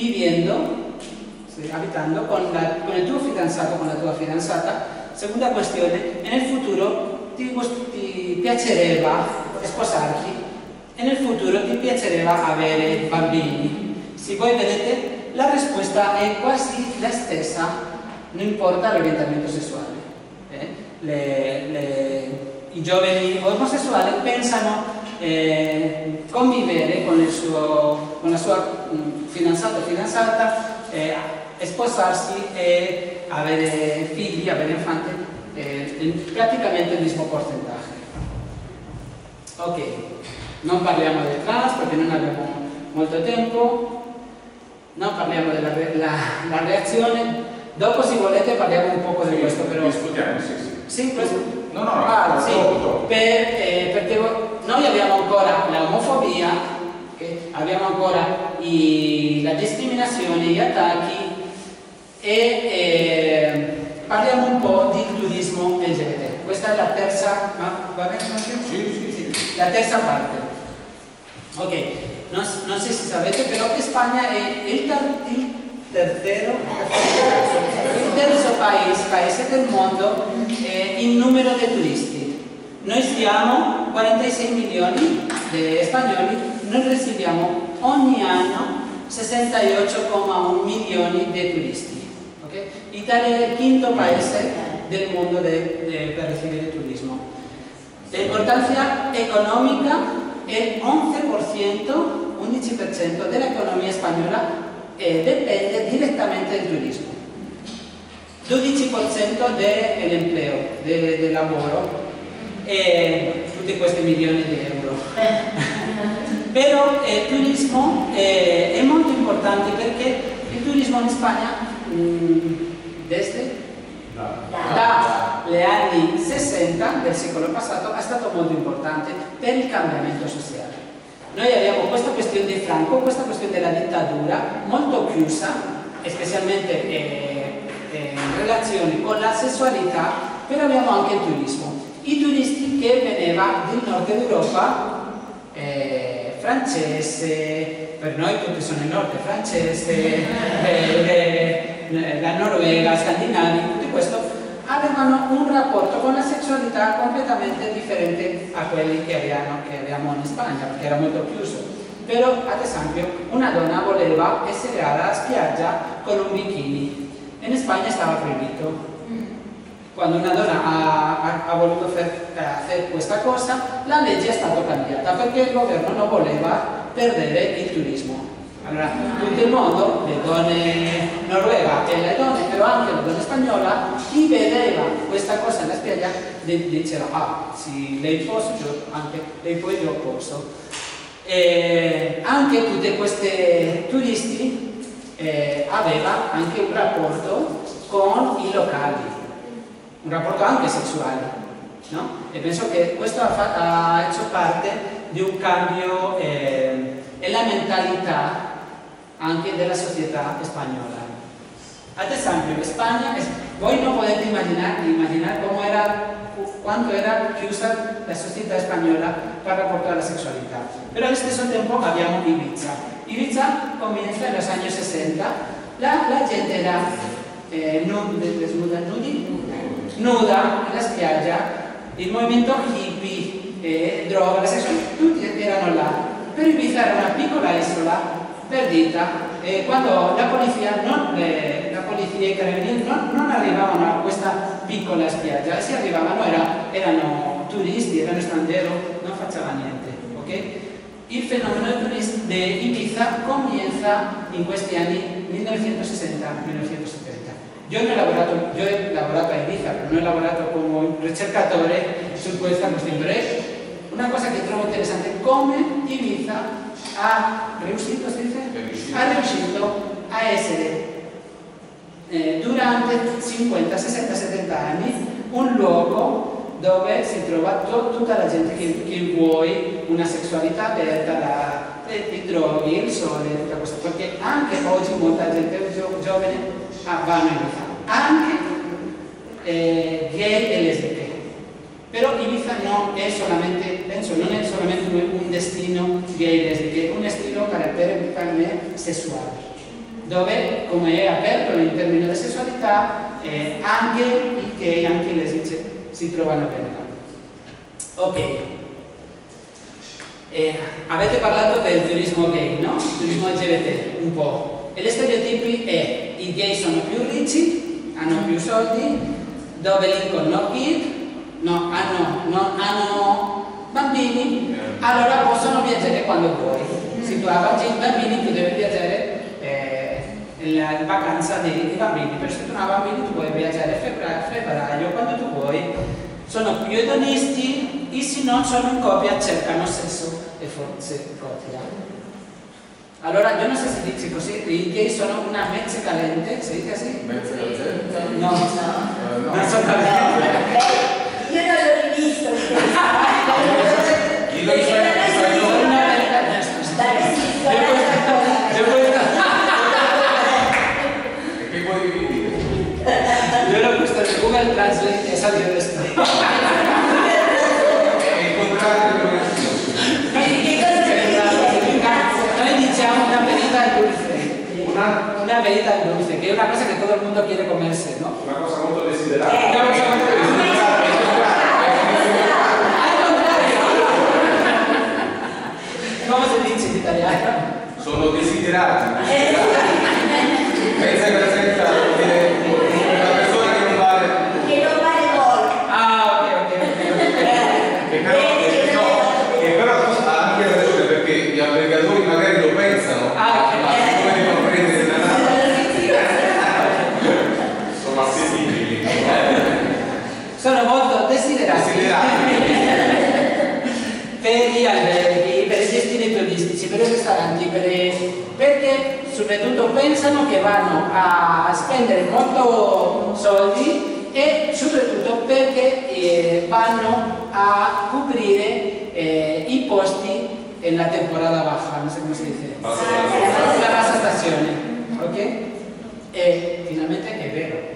abitando con il tuo fidanzato, con la tua fidanzata? Seconda questione, e nel futuro ti piacerebbe sposarti? E nel futuro ti piacerebbe avere bambini? Se voi vedete, la risposta è quasi la stessa, non importa l'orientamento sessuale. I giovani omosessuali pensano convivere con la sua fidanzato o fidanzata, sposarsi e avere figli, avere infanti, praticamente il mismo percentuale. Ok, non parliamo del trans perché non abbiamo molto tempo, non parliamo della reazione, dopo se volete parliamo un po' di questo, però... Discutiamo, sì. Sì, questo? No, sì, perché noi abbiamo ancora l'omofobia, abbiamo ancora la discriminazione, gli attacchi e parliamo un po' di turismo LGBT. Questa è la terza, va bene? Sì. La terza parte. Ok, non so se sapete, però Spagna è il terzo paese del mondo in numero di turisti. Noi siamo 46 milioni di spagnoli, noi riceviamo ogni anno 68,1 milioni di turisti. Okay? L'Italia è il quinto paese del mondo per ricevere turismo. L'importanza economica è 11% dell'economia spagnola dipende direttamente dal turismo. 12% dell'empleo, del lavoro e tutti questi milioni di euro. Però il turismo è molto importante perché il turismo in Spagna dagli anni 60 del secolo passato è stato molto importante per il cambiamento sociale. Noi abbiamo questa questione di Franco, questa questione della dittatura molto chiusa, specialmente in relazione con la sessualità, però abbiamo anche il turismo. I turisti che venivano del nord d'Europa, francese, per noi tutti sono il nord francese, la Norvegia, Scandinavia, tutto questo, avevano un rapporto con la sessualità completamente differente a quelli che avevamo in Spagna, perché era molto chiuso. Però, ad esempio, una donna voleva essere alla spiaggia con un bikini. In Spagna stava proibito. Quando una donna ha voluto fare questa cosa, la legge è stata cambiata perché il governo non voleva perdere il turismo. Allora, tutto il mondo, le donne norveghe e le donne, però anche le donne spagnole, chi vedeva questa cosa nella spiaggia diceva, sì, lei posso, lei poi io posso. E anche tutti questi turisti avevano anche un rapporto con i locali, un rapporto anche sessuale, no? E penso che questo ha fatto parte di un cambio nella mentalità anche della società spagnola. Ad esempio, in Spagna, voi non potete immaginare come era quanto era chiusa la società spagnola per rapporto alla sessualità. Però allo stesso tempo abbiamo Ibiza. Ibiza comienza en los años 60, la gente era nuda en la spiaggia, il movimento hippie, droga, la sessualità, tutti erano là. Per Ibiza era una piccola isola perdita, e quando la polizia e i carabinieri non arrivavano a questa piccola spiaggia, si arrivavano, erano turisti, erano stranieri, non faceva niente, ok? Il fenomeno di Ibiza comienza in questi anni 1960-1970. Io ho lavorato a Ibiza, però non ho lavorato come ricercatore su questa questione. Una cosa che trovo interessante è come Ibiza ha riuscito a essere durante 50, 60, 70 anni un luogo dove si trova tutta la gente che vuole una sessualità aperta, i droghi, il sole, tutta questa, perché anche oggi molta gente giovane vanno in Ibiza, anche gay e lesbiche. Però Ibiza non è solamente, penso, non è solamente un destino gay lesbiche, è un destino per me sessuale, dove, come è aperto in termini di sessualità, anche i gay, anche i lesbici si trovano bene. Ok. Avete parlato del turismo gay, no? Turismo LGBT, un po'. E gli stereotipi è: i gay sono più ricchi, hanno più soldi, dove vincono kid, non hanno bambini, allora possono viaggiare quando vuoi. Se tu hai bambini, tu devi viaggiare la vacanza dei bambini, però se tu non hai bambini tu puoi viaggiare a febbraio, quando tu vuoi. Sono più edonisti e se non sono in coppia cercano sesso e forse coppia. Allora, io non so se dici così, i gay sono una mezza calente, si dice così? Mezza calente? No, non so calente. Io non l'ho rivisto. Che vuoi dire? Io l'ho visto su Google Translate e sa di questo. È il contrario di Noi diciamo una verità dulce. Una verità dulce, che è una cosa che tutto il mondo quiere comerse, no? una cosa molto desiderata. Una cosa molto desiderata. Come si dice in italiano? Sono desiderati. Pensa che presenta una persona che non vale. Che non vale molto. Ah, ok. Che però ha anche ragione, perché gli albergatori magari lo pensano, ma come devono prendere la sono accessibili. Sono molto desiderati. Per gli alberghi, per i destini turistici, per i ristoranti, perché soprattutto pensano che vanno a spendere molto soldi e soprattutto perché vanno a coprire i posti nella temporada baja, non so come si dice, la bassa stazione, ok? E finalmente è vero.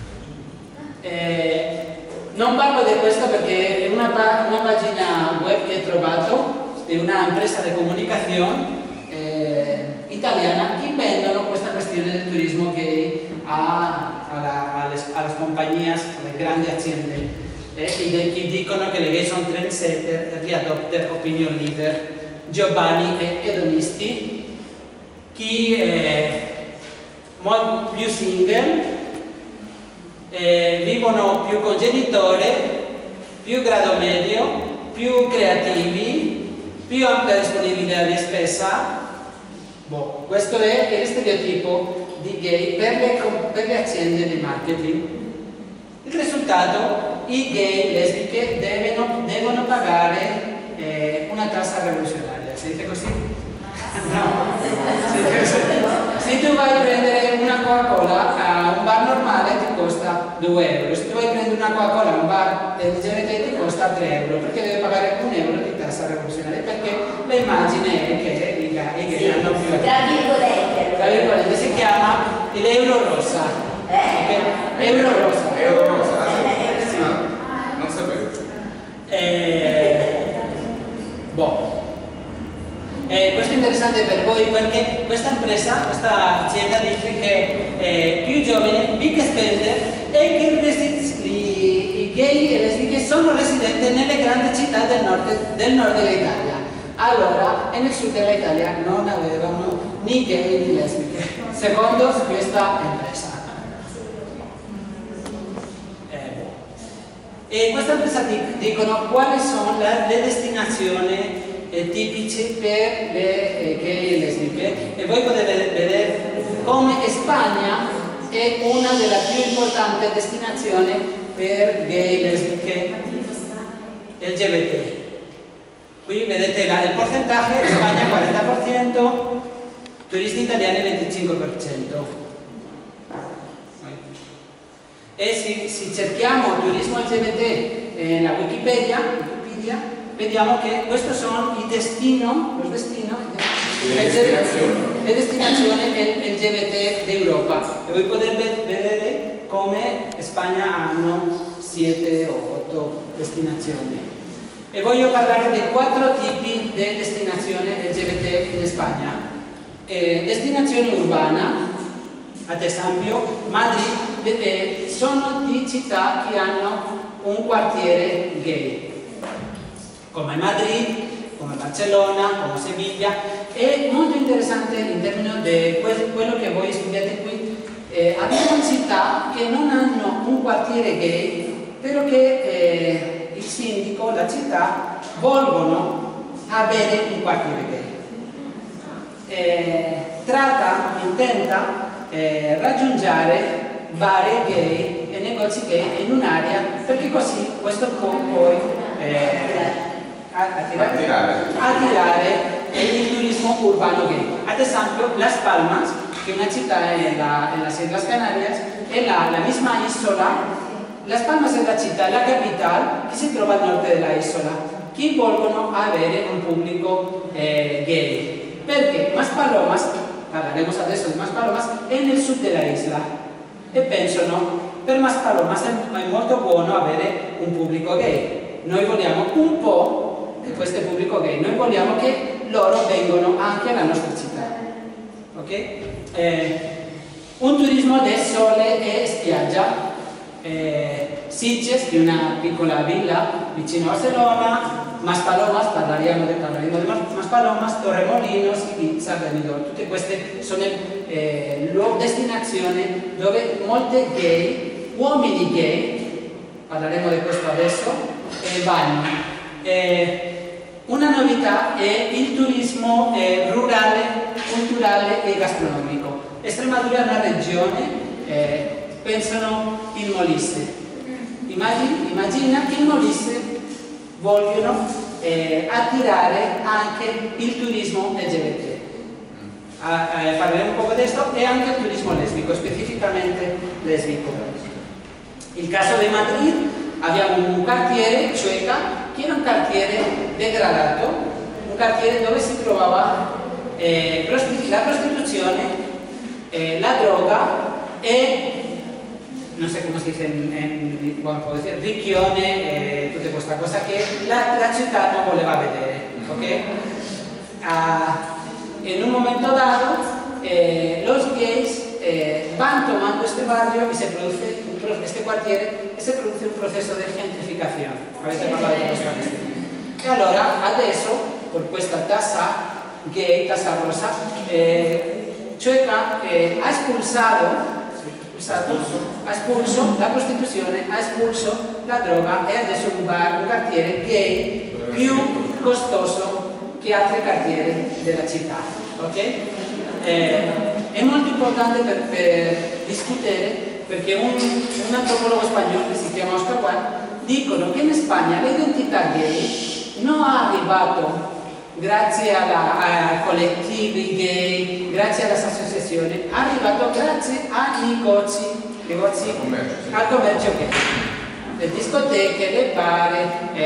Non parlo di questo perché è una pagina web che ho trovato di una impresa di comunicazione italiana che vendono questa questione del turismo gay alle compagnie, alle grandi aziende, che dicono che le gay sono trendsetter, early adopter, opinion leader, giovani e edonisti, che molto più single, vivono più con genitore, più grado medio, più creativi, più ampia disponibilità di spesa. Questo è il stereotipo di gay per le aziende di marketing. Il risultato: i gay e lesbiche devono pagare una tassa rivoluzionaria. Si dice così? No. Se tu vai a prendere una Coca-Cola a un bar normale ti costa 2 euro, se tu vai a prendere una Coca-Cola a un bar LGBT ti costa 3 euro, perché devi pagare 1 euro di tassa rivoluzionaria, perché l'immagine è che i gay hanno più. Tra virgolette si chiama l'euro rosa. Euro rosa. Euro rosa. Sì. Non sapevo. interessante per voi perché questa impresa, questa azienda dice che più giovani, big spender e che i gay e lesbiche sono residenti nelle grandi città del nord dell'Italia. Allora, e nel sud dell'Italia non avevano né gay né lesbiche, secondo questa impresa. E questa impresa dicono quali sono le destinazioni tipiche per le gay e lesbiche, e voi potete vedere come Spagna è una delle più importanti destinazioni per gay e lesbiche LGBT. Qui vedete il porcentaje, Spagna 40%, turisti italiani 25%. E se cerchiamo turismo LGBT nella Wikipedia, vediamo che questi sono le destinazioni LGBT d'Europa. E voi potete vedere come Spagna hanno 7 o 8 destinazioni. E voglio parlare di 4 tipi di destinazioni LGBT in Spagna. Destinazione urbana, ad esempio Madrid, sono di città che hanno un quartiere gay, come Madrid, come Barcellona, come Sevilla. È molto interessante in termini di quello che voi studiate qui. Abbiamo città che non hanno un quartiere gay, però che il sindaco, la città, vogliono avere un quartiere gay. Intenta raggiungere vari gay e negozi gay in un'area, perché così questo può poi attirare il turismo urbano gay. Ad esempio Las Palmas, che è una città en las Islas Canarias, è la misma isola. Las Palmas è la città, la capitale, che si trova al nord della isola, che vogliono avere un pubblico gay. Perché Maspalomas, parleremo adesso di Maspalomas, è nel sud della isla e pensano per Maspalomas è molto buono avere un pubblico gay. Noi vogliamo un po' di questo pubblico gay, noi vogliamo che loro vengano anche alla nostra città. Ok? Un turismo del sole e spiaggia. Sitges, che è una piccola villa vicino a Barcellona. Maspalomas, parleremo di Maspalomas, Torremolinos, Ibiza, Benidorm. Tutte queste sono destinazioni dove molti gay, uomini gay, parleremo di questo adesso, vanno. Una novità è il turismo rurale, culturale e gastronomico. Estremadura è una regione, pensano in Molise. Immagina che in Molise vogliono attirare anche il turismo LGBT. Parleremo un po' di questo e anche il turismo lesbico, specificamente lesbico. Il caso di Madrid, abbiamo un quartiere, Chueca, che era un quartiere degradato, un quartiere dove si trovava la prostituzione, la droga e non so come si dice ricchione, tutta questa cosa che la città non voleva vedere. Okay? In un momento dato los gays van tomando este barrio y se produce este quartiere e si produce un processo di gentrificazione. Avete parlato di questo? E allora adesso con questa tassa gay, tassa rosa, Chueca ha espulso la prostituzione, ha espulso la droga e adesso un quartiere gay più costoso che altri quartieri della città. Okay? È molto importante per discutere perché un antropologo spagnolo che si chiama Oscar Juan dicono che in Spagna l'identità gay non è arrivato grazie ai collettivi gay, grazie alle associazioni, è arrivato grazie ai negozi al commercio gay, le discoteche, le bar.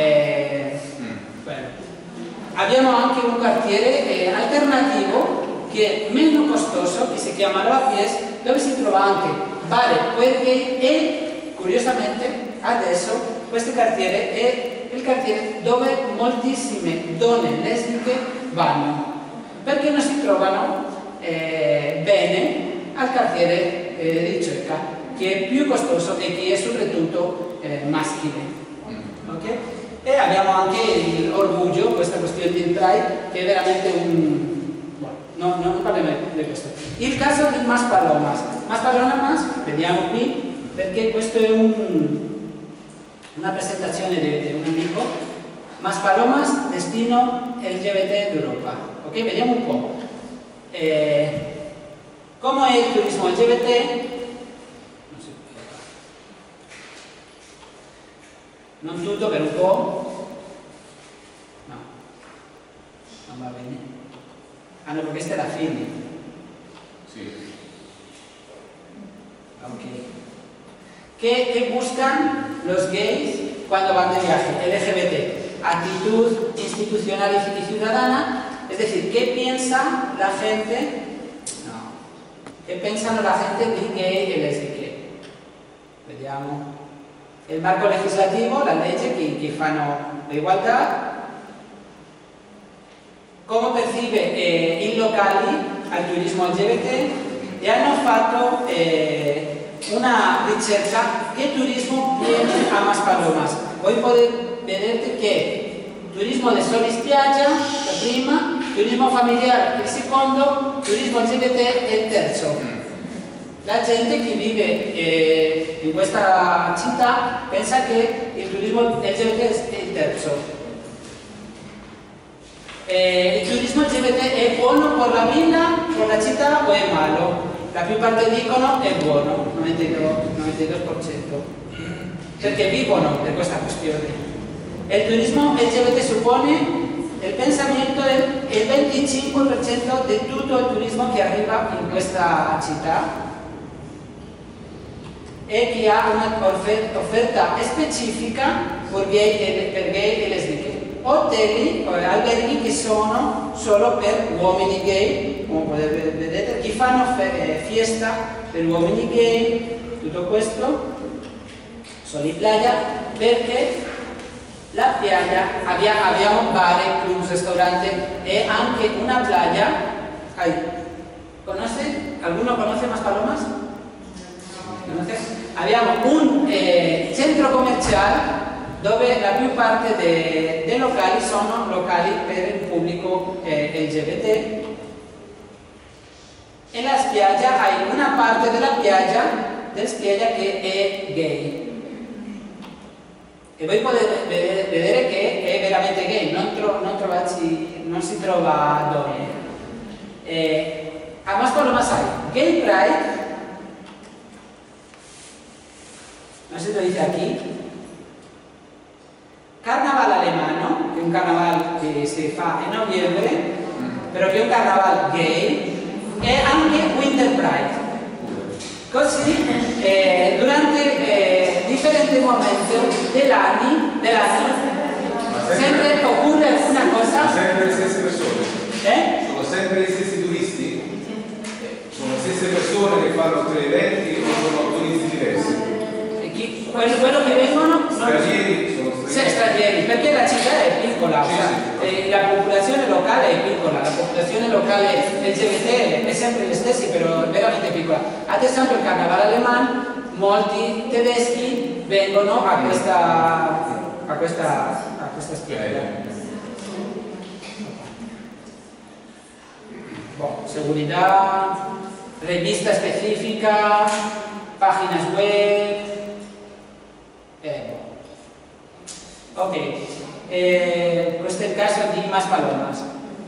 Abbiamo anche un quartiere alternativo che è meno costoso, che si chiama Lavapiés, dove si trova anche bar queer gay e curiosamente adesso questo quartiere è il quartiere dove moltissime donne lesbiche vanno. perché non si trovano bene al quartiere di ricerca, che è più costoso e che è soprattutto maschile. Okay? E abbiamo anche l'orgoglio, questa questione di pride, che è veramente un... No, non parliamo di questo. Il caso di Mas Palomas. Mas Palomas, vediamo qui, perché questo è una presentazione di un amico. Mas Palomas, destino LGBT d'Europa. Ok, vediamo un po'. Come è il turismo LGBT? Non tutto, per un po'. No, non va bene. Ah no, perché questa è la fine. Sì. Ok. ¿Qué buscan los gays cuando van de viaje? LGBT. Actitud institucional y ciudadana. Es decir, ¿qué piensa la gente? No. ¿Qué pensano la gente di gay e lesbiche? Vediamo. Il marco legislativo, la legge che fanno l'igualdà. Come percibe i locali al turismo LGBT e hanno fatto una ricerca che turismo viene a Mas Palomas. Voi potete vedere che turismo di soli spiaggia, la prima, turismo familiare il secondo, turismo LGBT è il terzo. La gente che vive in questa città pensa che il turismo LGBT è il terzo. Il turismo LGBT è buono per la villa, per la città o è malo? La più parte dicono è buono, 92%, perché vivono di questa questione. Il turismo LGBT suppone il pensamento del 25% di tutto il turismo che arriva in questa città e che ha un'offerta specifica per gay e lesbiche. Hotel o alberghi che sono solo per uomini gay, come potete vedere, che fanno fiesta per uomini gay, tutto questo, solo in playa, perché la playa, abbiamo bar, club, ristorante e anche una playa. ¿Alguno conoce Mas Palomas? Abbiamo un centro commerciale dove la più parte dei locali sono locali per il pubblico LGBT e la spiaggia, hai una parte della spiaggia che è gay e voi potete vedere che è veramente gay, non si trova donne. A Mas Palomas hay Gay Pride, no se lo dice aquí, Carnaval alemano, che è un carnaval che si fa in novembre, però che è un carnaval gay, e anche Winter Pride. Così, durante differenti momenti dell'anno, sempre oppure una cosa... Sempre le stesse persone? Sono sempre gli stessi turisti? Sono le stesse persone che fanno tre eventi o sono turisti diversi? Quello che vengono... Stranieri? Stranieri, perché la città è piccola, la popolazione locale è piccola, la popolazione locale LGBT è sempre la stessa, però è veramente piccola. Ad esempio il carnaval alemano, molti tedeschi vengono a questa spiaggia. Seguridad, revista specifica, páginas web. Ok, questo è il caso di Mas Palomas.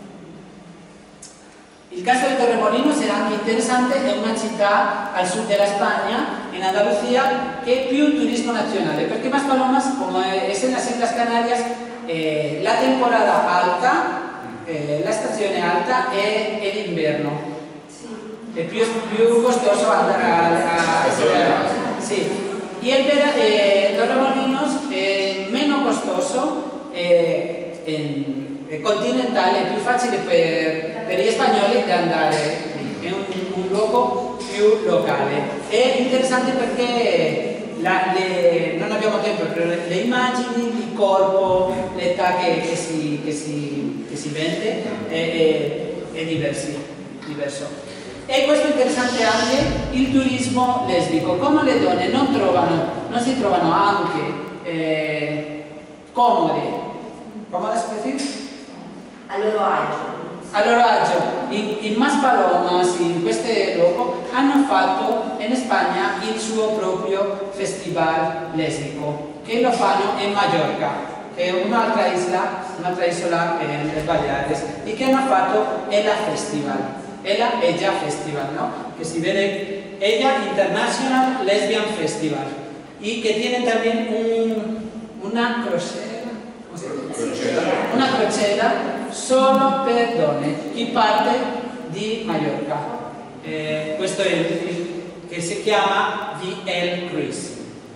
Il caso di Torremolinos è anche interessante, è una città al sud della Spagna, in Andalusia, che è più turismo nazionale, perché Mas Palomas, come es en las Islas Canarias, la temporada alta, la stazione alta è l'inverno. È più costoso andare a sì. Y el Torremolinos è meno costoso, continentale, è più facile per gli spagnoli di andare, è un luogo più locale. È interessante perché non abbiamo tempo, però le immagini, il corpo, l'età che si vende è è diverso. E questo è interessante anche il turismo lesbico, come le donne non si trovano anche comode si può dire? A loro agio. A loro agio, in Maspalomas, in queste luoghi, hanno fatto in Spagna il suo proprio festival lesbico, che lo fanno in Mallorca, che è un'altra isola nel Baleares, e che hanno fatto Ella Festival, Ella Festival, ¿no? Que si vede Ella International Lesbian Festival, y que tienen también una crociera, ¿cómo se dice? Una crociera solo per donne, chi parte di Mallorca. Questo è che si chiama VL Cruise.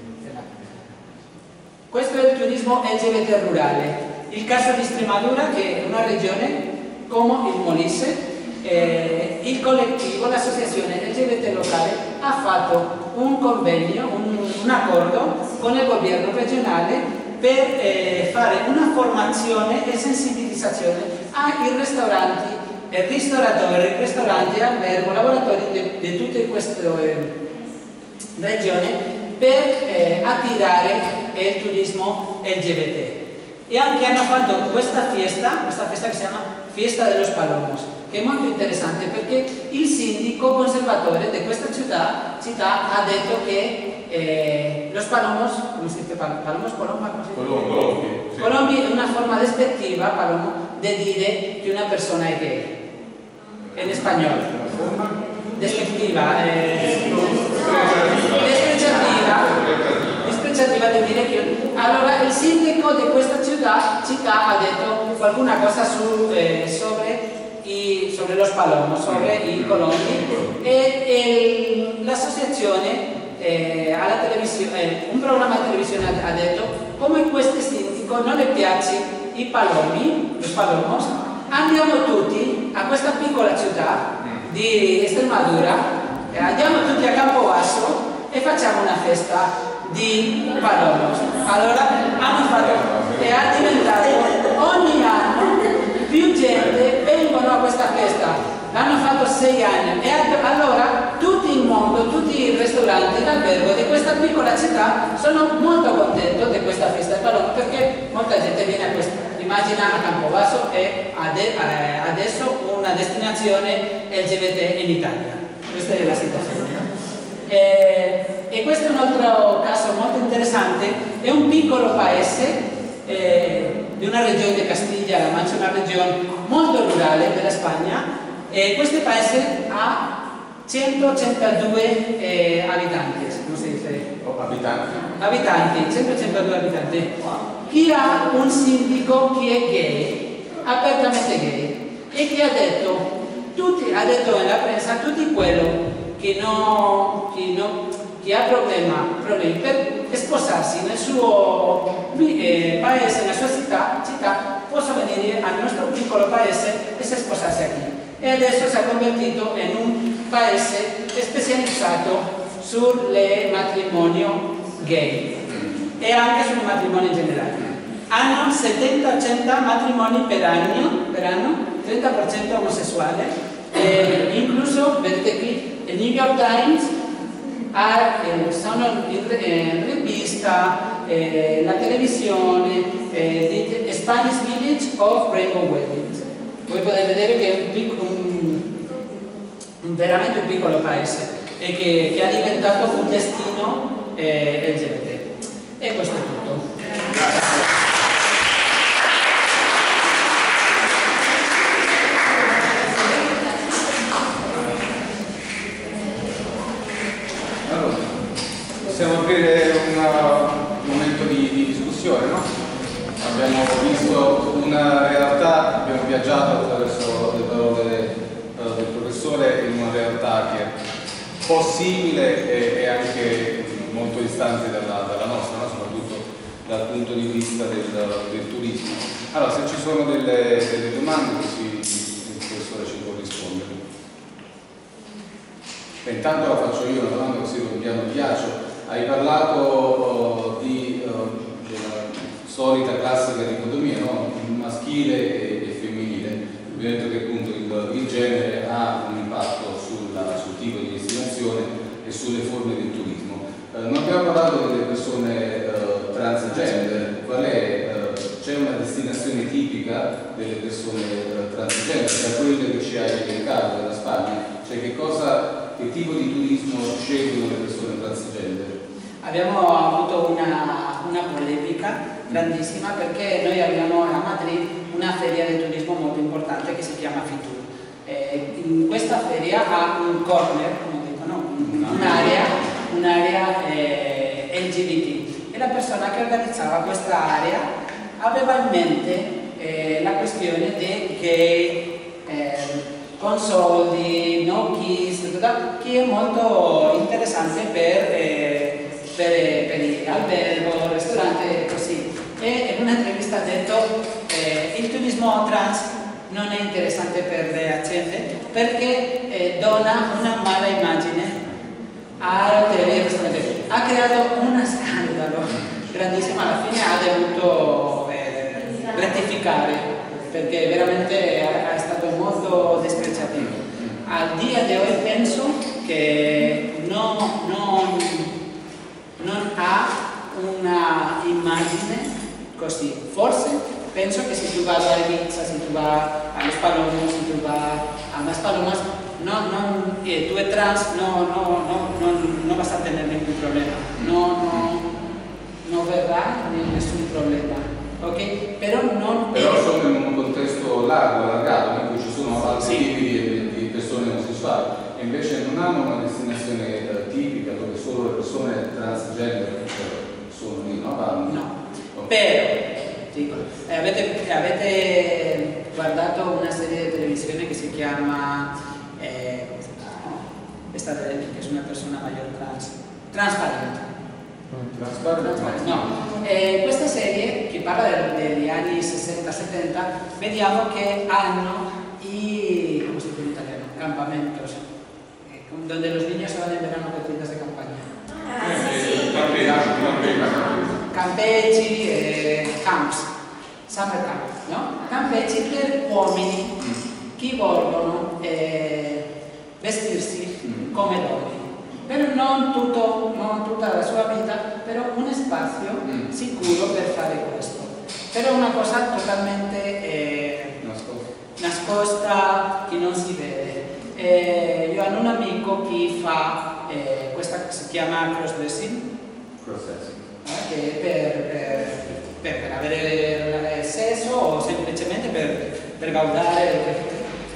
Questo è il turismo LGBT rurale. Il caso di Estremadura, che è una regione come il Molise, il collettivo, l'associazione LGBT locale ha fatto un convegno, un accordo con il governo regionale per fare una formazione e sensibilizzazione ai ristoratori, albergo, lavoratori di tutte queste regioni per attirare il turismo LGBT. E anche hanno fatto questa festa che si chiama Fiesta de los Palomos, che è molto interessante perché il sindaco conservatore di questa città ha detto che los palomos, come si dice palomos, Colombi è una forma despettiva, palomo, di dire che una persona è gay. In spagnolo. Despettiva, despreciativa di dire che... Allora il sindaco di questa città ha detto qualcuna cosa sobre los palomos, sobre i colombi, e l'associazione alla televisione, un programma di televisione ha detto come questo sindaco non le piace i palomi, los palomos, andiamo tutti a questa piccola città di Estremadura, andiamo tutti a Campobasso e facciamo una festa di palomos. Allora hanno fatto e ha diventato ogni anno più gente vengono a questa festa, l'hanno fatto 6 anni e allora tutto il mondo, tutti i ristoranti d'albergo di questa piccola città sono molto contenti di questa festa di Paloma perché molta gente viene a questa, immagina a Campobasso è adesso una destinazione LGBT in Italia, questa è la situazione. E questo è un altro caso molto interessante, è un piccolo paese di una regione di Castiglia-La Mancha, una regione molto rurale della Spagna, e questo paese ha 182 abitanti, come si dice? Abitanti, 182 abitanti. Chi ha un sindaco che è gay, apertamente gay, e che ha detto nella prensa tutti quello che ha problemi per sposarsi nel suo paese, nella sua città, possa venire al nostro piccolo paese e sposarsi qui. E adesso si è convertito in un paese specializzato sul matrimonio gay e anche sul matrimonio in generale. Hanno 70-80 matrimoni per anno, 30% omosessuale, incluso, vedete qui, il New York Times sono in rivista, la televisione, Spanish Village of Rainbow Weddings. Voi potete vedere che è veramente un piccolo paese e che è diventato un destino LGBT. E questo è tutto. Possiamo aprire un momento di discussione, no? Abbiamo visto una realtà, abbiamo viaggiato attraverso le parole del professore in una realtà che è un po' simile e anche molto distante dalla nostra, no? Soprattutto dal punto di vista del turismo. Allora, se ci sono delle domande, così il professore ci può rispondere. Intanto la faccio io una domanda così con piano ghiaccio. Hai parlato della solita classica dicotomia, no? Maschile e femminile. Abbiamo detto che appunto il di genere ha un impatto sul tipo di destinazione e sulle forme del turismo. Non abbiamo parlato delle persone transgender. Qual è? C'è una destinazione tipica delle persone transgender, da quelle che ci hai elencato della Spagna? Cioè che tipo di turismo scelgono le persone transgender? Abbiamo avuto una polemica grandissima perché noi abbiamo a Madrid una feria di turismo molto importante che si chiama Fitur. In questa feria ha un corner, come dicono, un'area LGBT, e la persona che organizzava questa area aveva in mente la questione dei gay con soldi, no kiss, che è molto interessante per gli alberghi, ristoranti e così. E in un'intervista ha detto il turismo trans non è interessante per le aziende perché dona una mala immagine a hotel e ristoranti. Ha creato un scandalo grandissimo, alla fine ha dovuto rettificare perché veramente è stato molto dispregiativo. Al dia di oggi penso che non ha una immagine così. Forse penso che se tu vas a Ibiza, se tu vas a Los Palomos, se tu vas a Las Palomas, tu eres trans, no vas a tener ningún problema, no verrà nessun problema, ok? Però sono in un contesto largo, allargato, in cui ci sono altri tipi di persone omosessuali, e invece non hanno una destinazione tipica dove solo le persone transgender sono lì, no? No. Però dico, avete guardato una serie di televisione che si chiama questa che è una persona maggiore Transparente. No. Questa serie che parla degli anni 60-70, vediamo che hanno come si dice in italiano? Campamentos, donde los niños se van en verano con tiendas de campaña. Campeggi, camps, summer camp, no? Campeggi per uomini che vogliono vestirsi come donne, però non tutta la sua vita, però un spazio sicuro per fare questo, però una cosa totalmente nascosta che non si vede. Io ho un amico che fa questa che si chiama crossdressing. Che per avere sesso o semplicemente per gaudare.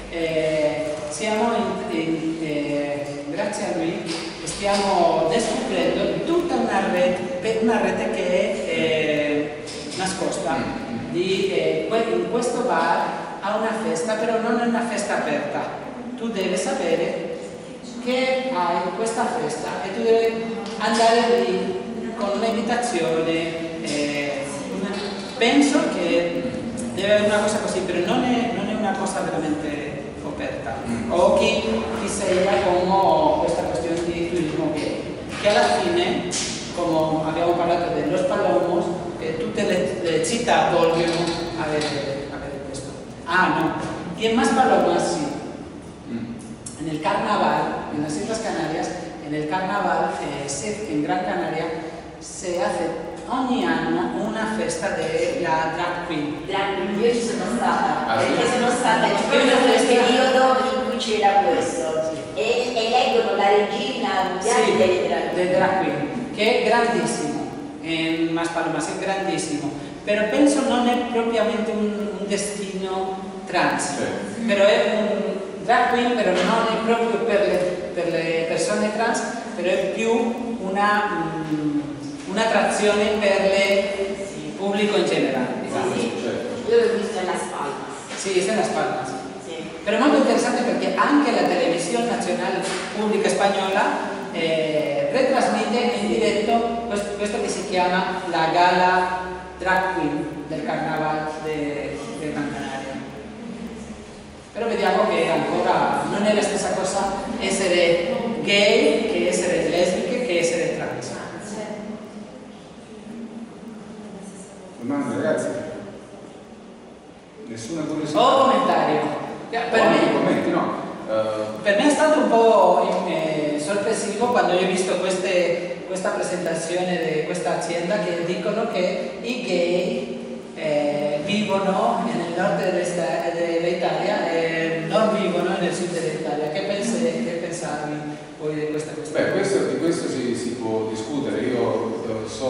Grazie a lui stiamo descoprendo tutta una rete che è nascosta. In questo bar ha una festa, però non è una festa aperta. Tu devi sapere che hai questa festa e tu devi andare lì con un'invitazione. Penso che deve essere una cosa così, però non è una cosa veramente coperta. O che sia come questa questione di turismo che alla fine, come abbiamo parlato di Los Palomos, tutte le città vogliono avere questo. No, y en Más Palomas sí. En el carnaval, en las Islas Canarias, en el carnaval en Gran Canaria se hace ogni anno una festa della drag queen. Io ci sono stata, perché sono stata proprio nel periodo in cui c'era questo. E eleggono la regina mondiale delle drag queen, che è grandissimo, in Más Palomas è grandissimo, però penso non è propriamente un destino trans, però è un drag queen, però non è proprio per le persone trans, però è più un'attrazione per il pubblico in generale. Sì, io l'ho visto alla Spalma. Sì, è alla Spalma, sì. Però è molto interessante perché anche la televisione nazionale pubblica spagnola retrasmette in diretto questo che si chiama la Gala Drag Queen del Carnaval di Gran Canaria. Però vediamo che ancora non è la stessa cosa essere gay che essere lesbiche che essere trans. Domande, ragazzi? Nessuna curiosità? O commentario. Per me, commenti, no, un po' sorpresivo quando ho visto questa presentazione di questa azienda che dicono che i gay vivono nel nord dell'Italia e non vivono nel sud dell'Italia. Che pensavi voi di questa questione? Beh, di questo si può discutere. Io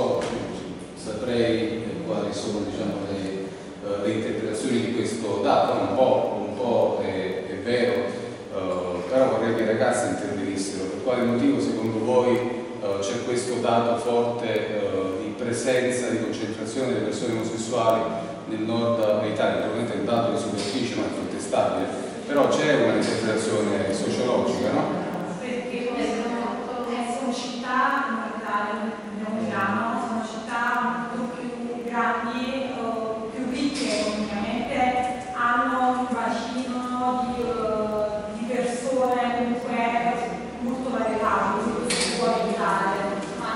saprei quali sono, diciamo, le interpretazioni di questo dato. Un po' è vero. Però vorrei che i ragazzi intervenissero. Per quale motivo secondo voi c'è questo dato forte di presenza, di concentrazione delle persone omosessuali nel nord Italia? Probabilmente è un dato di superficie, ma è contestabile, però c'è una interpretazione sociologica, no? Perché sono città, sono città molto più grandi, più ricche economicamente, hanno un bacino di persone comunque molto variegato, quindi si può aiutare.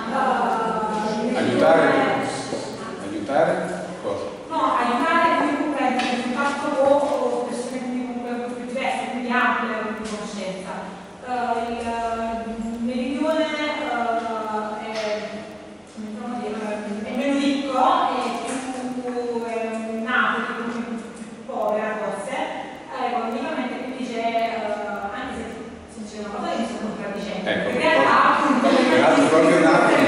Aiutare? Cosa? No, aiutare comunque il impatto con persone comunque un po' più diverse, quindi ampia la conoscenza. Il meridione è meno ricco e più Napoli, più povera forse, economicamente, quindi c'è, anche se c'è una cosa che mi sto contraddicendo, in realtà proprio Napoli.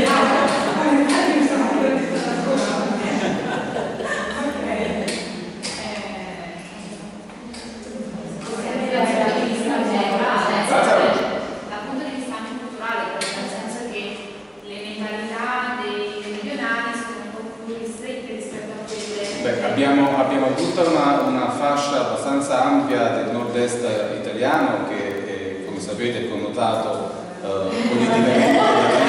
Abbiamo tutta una fascia abbastanza ampia del nord-est italiano che come sapete è connotato politicamente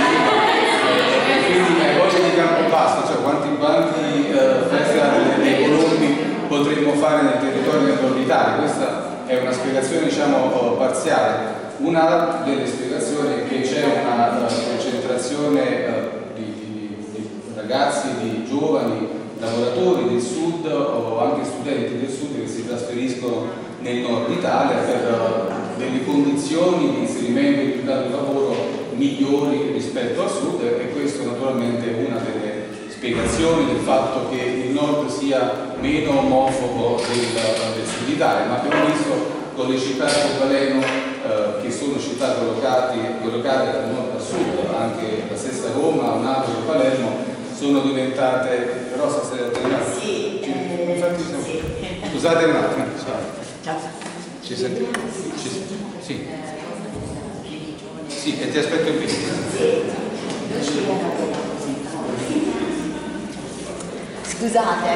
e quindi è voglia di Campobasso, cioè quanti festival dei Colombi potremmo fare nel territorio del nord Italia. Questa è una spiegazione, diciamo, parziale. Una delle spiegazioni è che c'è una concentrazione di ragazzi, di giovani lavoratori del sud o anche studenti del sud che si trasferiscono nel nord Italia per delle condizioni di inserimento in mercato di lavoro migliori rispetto al sud, e questo naturalmente è una delle spiegazioni del fatto che il nord sia meno omofobo del sud Italia. Ma abbiamo visto con le città arcobaleno che sono città collocate dal nord al sud, anche la stessa Roma, Napoli e Palermo sono diventate, però stasera terminate. Sì, infatti sì. Scusate un attimo. Ciao. Ci sentiamo? Sì. Sì, e ti aspetto qui. Scusate.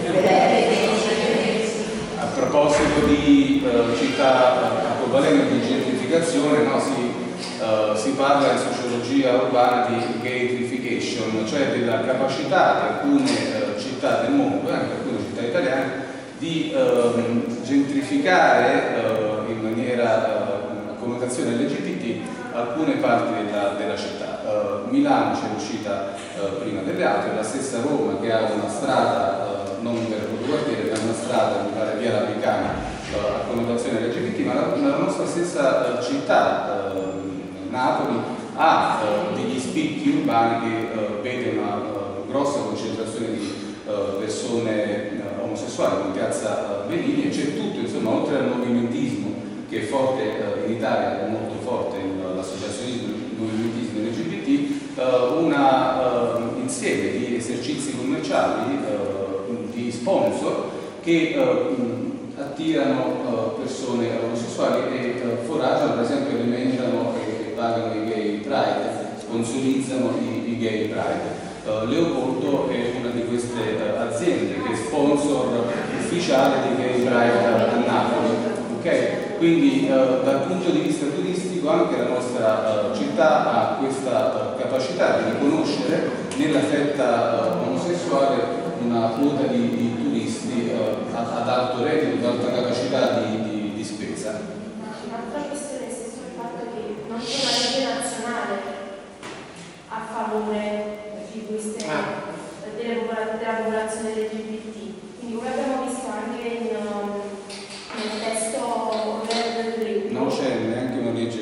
A proposito di città arcobaleno e di gentrificazione, no, si parla in sociologia urbana di gentrification, cioè della capacità di alcune città del mondo, anche alcune città italiane, di gentrificare in maniera a connotazione LGBT alcune parti della città. Milano c'è uscita prima delle altre, la stessa Roma che ha una strada, non un vero e proprio quartiere, ma una strada, mi pare via Lapicana, a connotazione LGBT, ma la nostra stessa città, Napoli, ha degli spicchi urbani che vede una grossa concentrazione di persone omosessuali, come Piazza Benigni, e c'è tutto, insomma, oltre al movimentismo che è forte in Italia, è molto forte l'associazionismo, il movimentismo LGBT, un insieme di esercizi commerciali, di sponsor che attirano persone omosessuali e foraggiano, per esempio alimentano e pagano i gay pride, sponsorizzano i gay pride. Leopoldo è una di queste aziende che è sponsor ufficiale dei gay pride a Napoli, ok? Quindi dal punto di vista turistico anche la nostra città ha questa capacità di riconoscere nella fetta omosessuale una quota di turisti ad alto reddito, ad alta capacità di spesa. Un'altra questione è stesso il fatto che non c'è una legge nazionale a favore di queste della popolazione LGBT. Quindi come abbiamo visto anche nel testo non c'è neanche una legge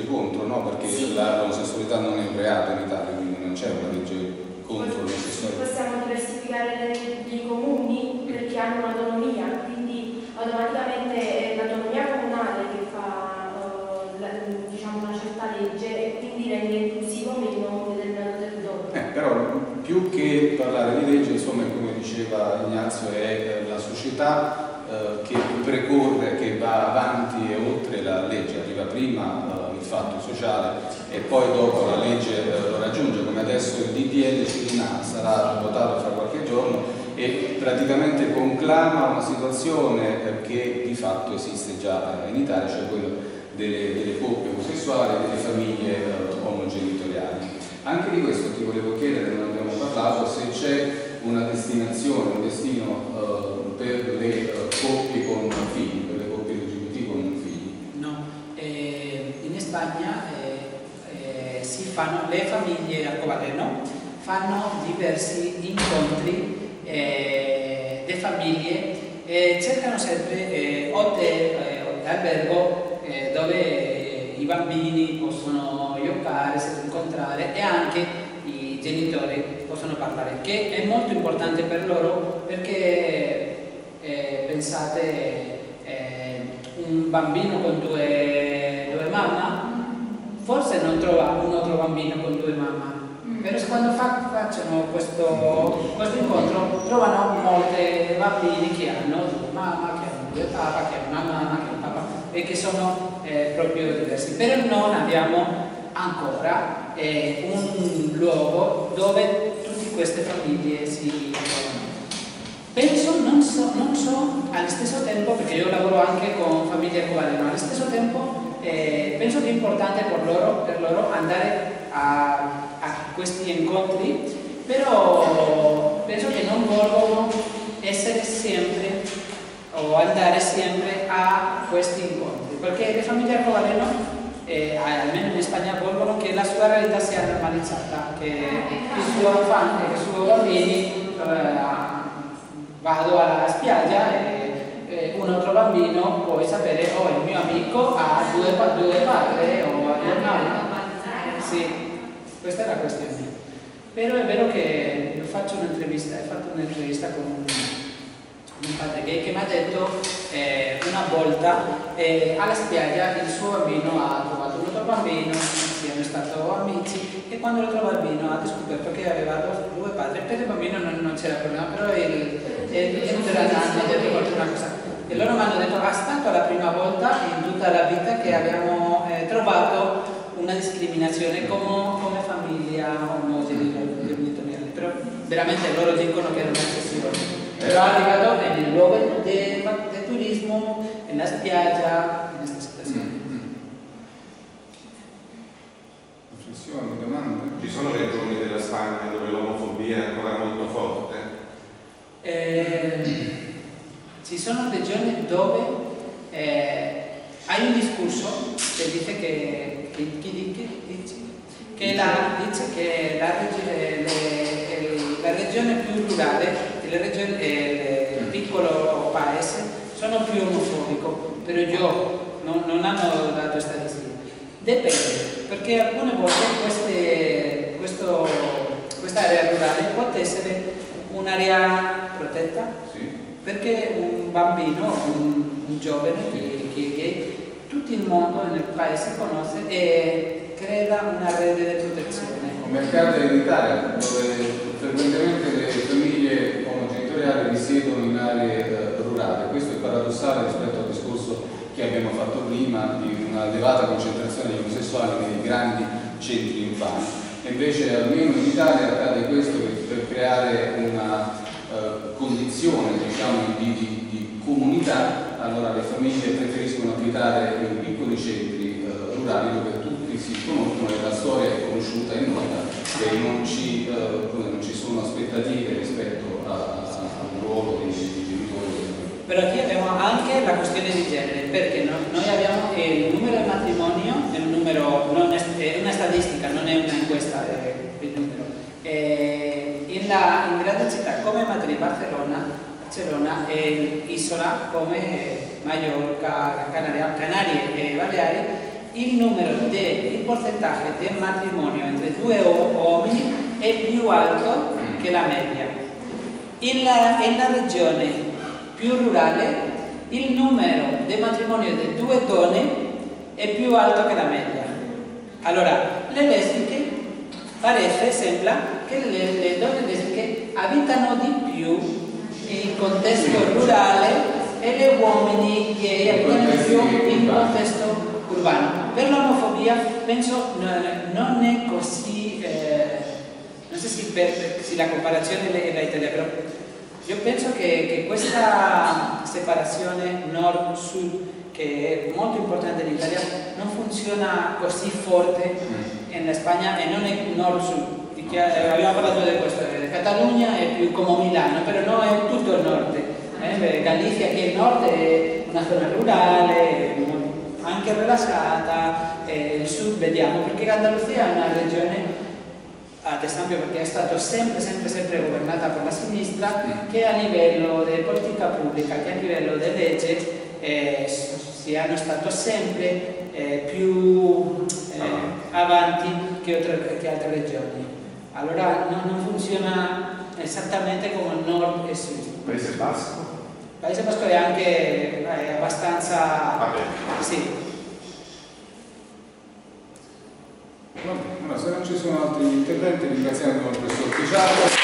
l'omosessualità non è un reato in Italia, quindi non c'è una legge contro l'omosessualità. Possiamo diversificare i comuni perché hanno un'autonomia, quindi automaticamente è l'autonomia comunale che fa diciamo una certa legge e quindi rende inclusivo o meno un determinato territorio. Però più che parlare di legge, insomma, come diceva Ignazio, è la società che precorre, che va avanti e oltre la legge, arriva prima il fatto sociale e poi dopo la legge lo raggiunge, come adesso il DDL cittadinanza sarà votato fra qualche giorno e praticamente conclama una situazione che di fatto esiste già in Italia, cioè quello delle coppie omosessuali e delle famiglie omogenitoriali. Anche di questo ti volevo chiedere, non abbiamo parlato, se c'è una destinazione, un destino per le coppie con figli, per le coppie LGBT con figli. No, in Spagna si fanno, le famiglie arcobaleno fanno diversi incontri di famiglie e cercano sempre albergo dove i bambini possono giocare, incontrare e anche i genitori possono parlare, che è molto importante per loro perché pensate un bambino con due mamma forse non trova un altro bambino con due mamma, però quando facciano questo incontro trovano molti bambini che hanno due mamma, che hanno due papà, che hanno una mamma, che hanno un papà e che sono proprio diversi, però non abbiamo ancora un luogo dove tutte queste famiglie si trovano. Penso, non so, allo stesso tempo, perché io lavoro anche con famiglie arcobaleno, allo stesso tempo penso che è importante per loro andare a questi incontri, però penso che non vogliono essere sempre o andare sempre a questi incontri, perché le famiglie arcobaleno, almeno in Spagna, vogliono che la sua realtà sia normalizzata, che i suoi bambini vado alla spiaggia e un altro bambino può sapere il mio amico ha due padri o due mamme. Sì, questa è la questione. Però è vero che io ho fatto un'intervista con un padre gay che mi ha detto una volta alla spiaggia il suo bambino ha trovato un altro bambino, siamo stati amici e quando l'altro bambino ha scoperto che aveva due padri, per il bambino non c'era problema, però il genitore ha detto qualche cosa e loro mi hanno detto è stata la prima volta in tutta la vita che abbiamo trovato una discriminazione come famiglia omogenitoriale, però veramente loro dicono che non è eccessivo, però è arrivato nel luogo del turismo, nella spiaggia, in questa situazione. Riflessioni, domande? Ci sono regioni della Spagna dove l'omofobia è ancora molto forte? Ci sono regioni dove hai un discorso che dice che la regione più rurale e il piccolo paese sono più omofobico, però io non hanno dato statistiche. Dipende, perché alcune volte questa area rurale può essere un'area protetta, Sì. perché un bambino, un giovane che è gay, tutto il mondo nel paese conosce e crea una rete di protezione. Come accade in Italia, dove frequentemente le famiglie omogenitoriali risiedono in aree rurali. Questo è paradossale rispetto al discorso che abbiamo fatto prima di una elevata concentrazione di omosessuali nei grandi centri urbani. E invece almeno in Italia accade questo per creare una condizione, diciamo, di comunità. Allora le famiglie preferiscono abitare in piccoli centri rurali dove tutti si conoscono e la storia è conosciuta e nota e non ci sono aspettative rispetto al ruolo dei genitori. Però qui abbiamo anche la questione di genere, perché noi abbiamo il numero di matrimonio, è una statistica, non è una inchiesta il numero. In grandi città come Madrid, Barcellona e Isola come Mallorca, Canarie e Baleari il percentuale del matrimonio entre due uomini è più alto che la media. Nella regione più rurale il numero di matrimonio di due donne è più alto che la media. Allora, le lesbiche sembra che le donne lesbiche abitano di più in contesto rurale e gli uomini gay abitano di più in contesto urbano. Per l'omofobia penso non è così, non so se la comparazione è la Italia, però io penso che questa separazione nord-sud, che è molto importante in Italia, non funziona così forte in Spagna e non è nord-sud. Abbiamo parlato di questo, Catalogna è più come Milano, però no, è tutto il nord. Galizia, che è il nord, è una zona rurale, anche rilassata, il sud vediamo, perché Andalusia è una regione, ad esempio, perché è stata sempre governata per la sinistra, che a livello di politica pubblica, che a livello di legge si hanno stato sempre più avanti che altre regioni. Allora non funziona esattamente come nord e sud. Paese Basco? Paese Basco è anche abbastanza... Sì. Allora, se non ci sono altri interventi, ringraziamo il professor Picciardo.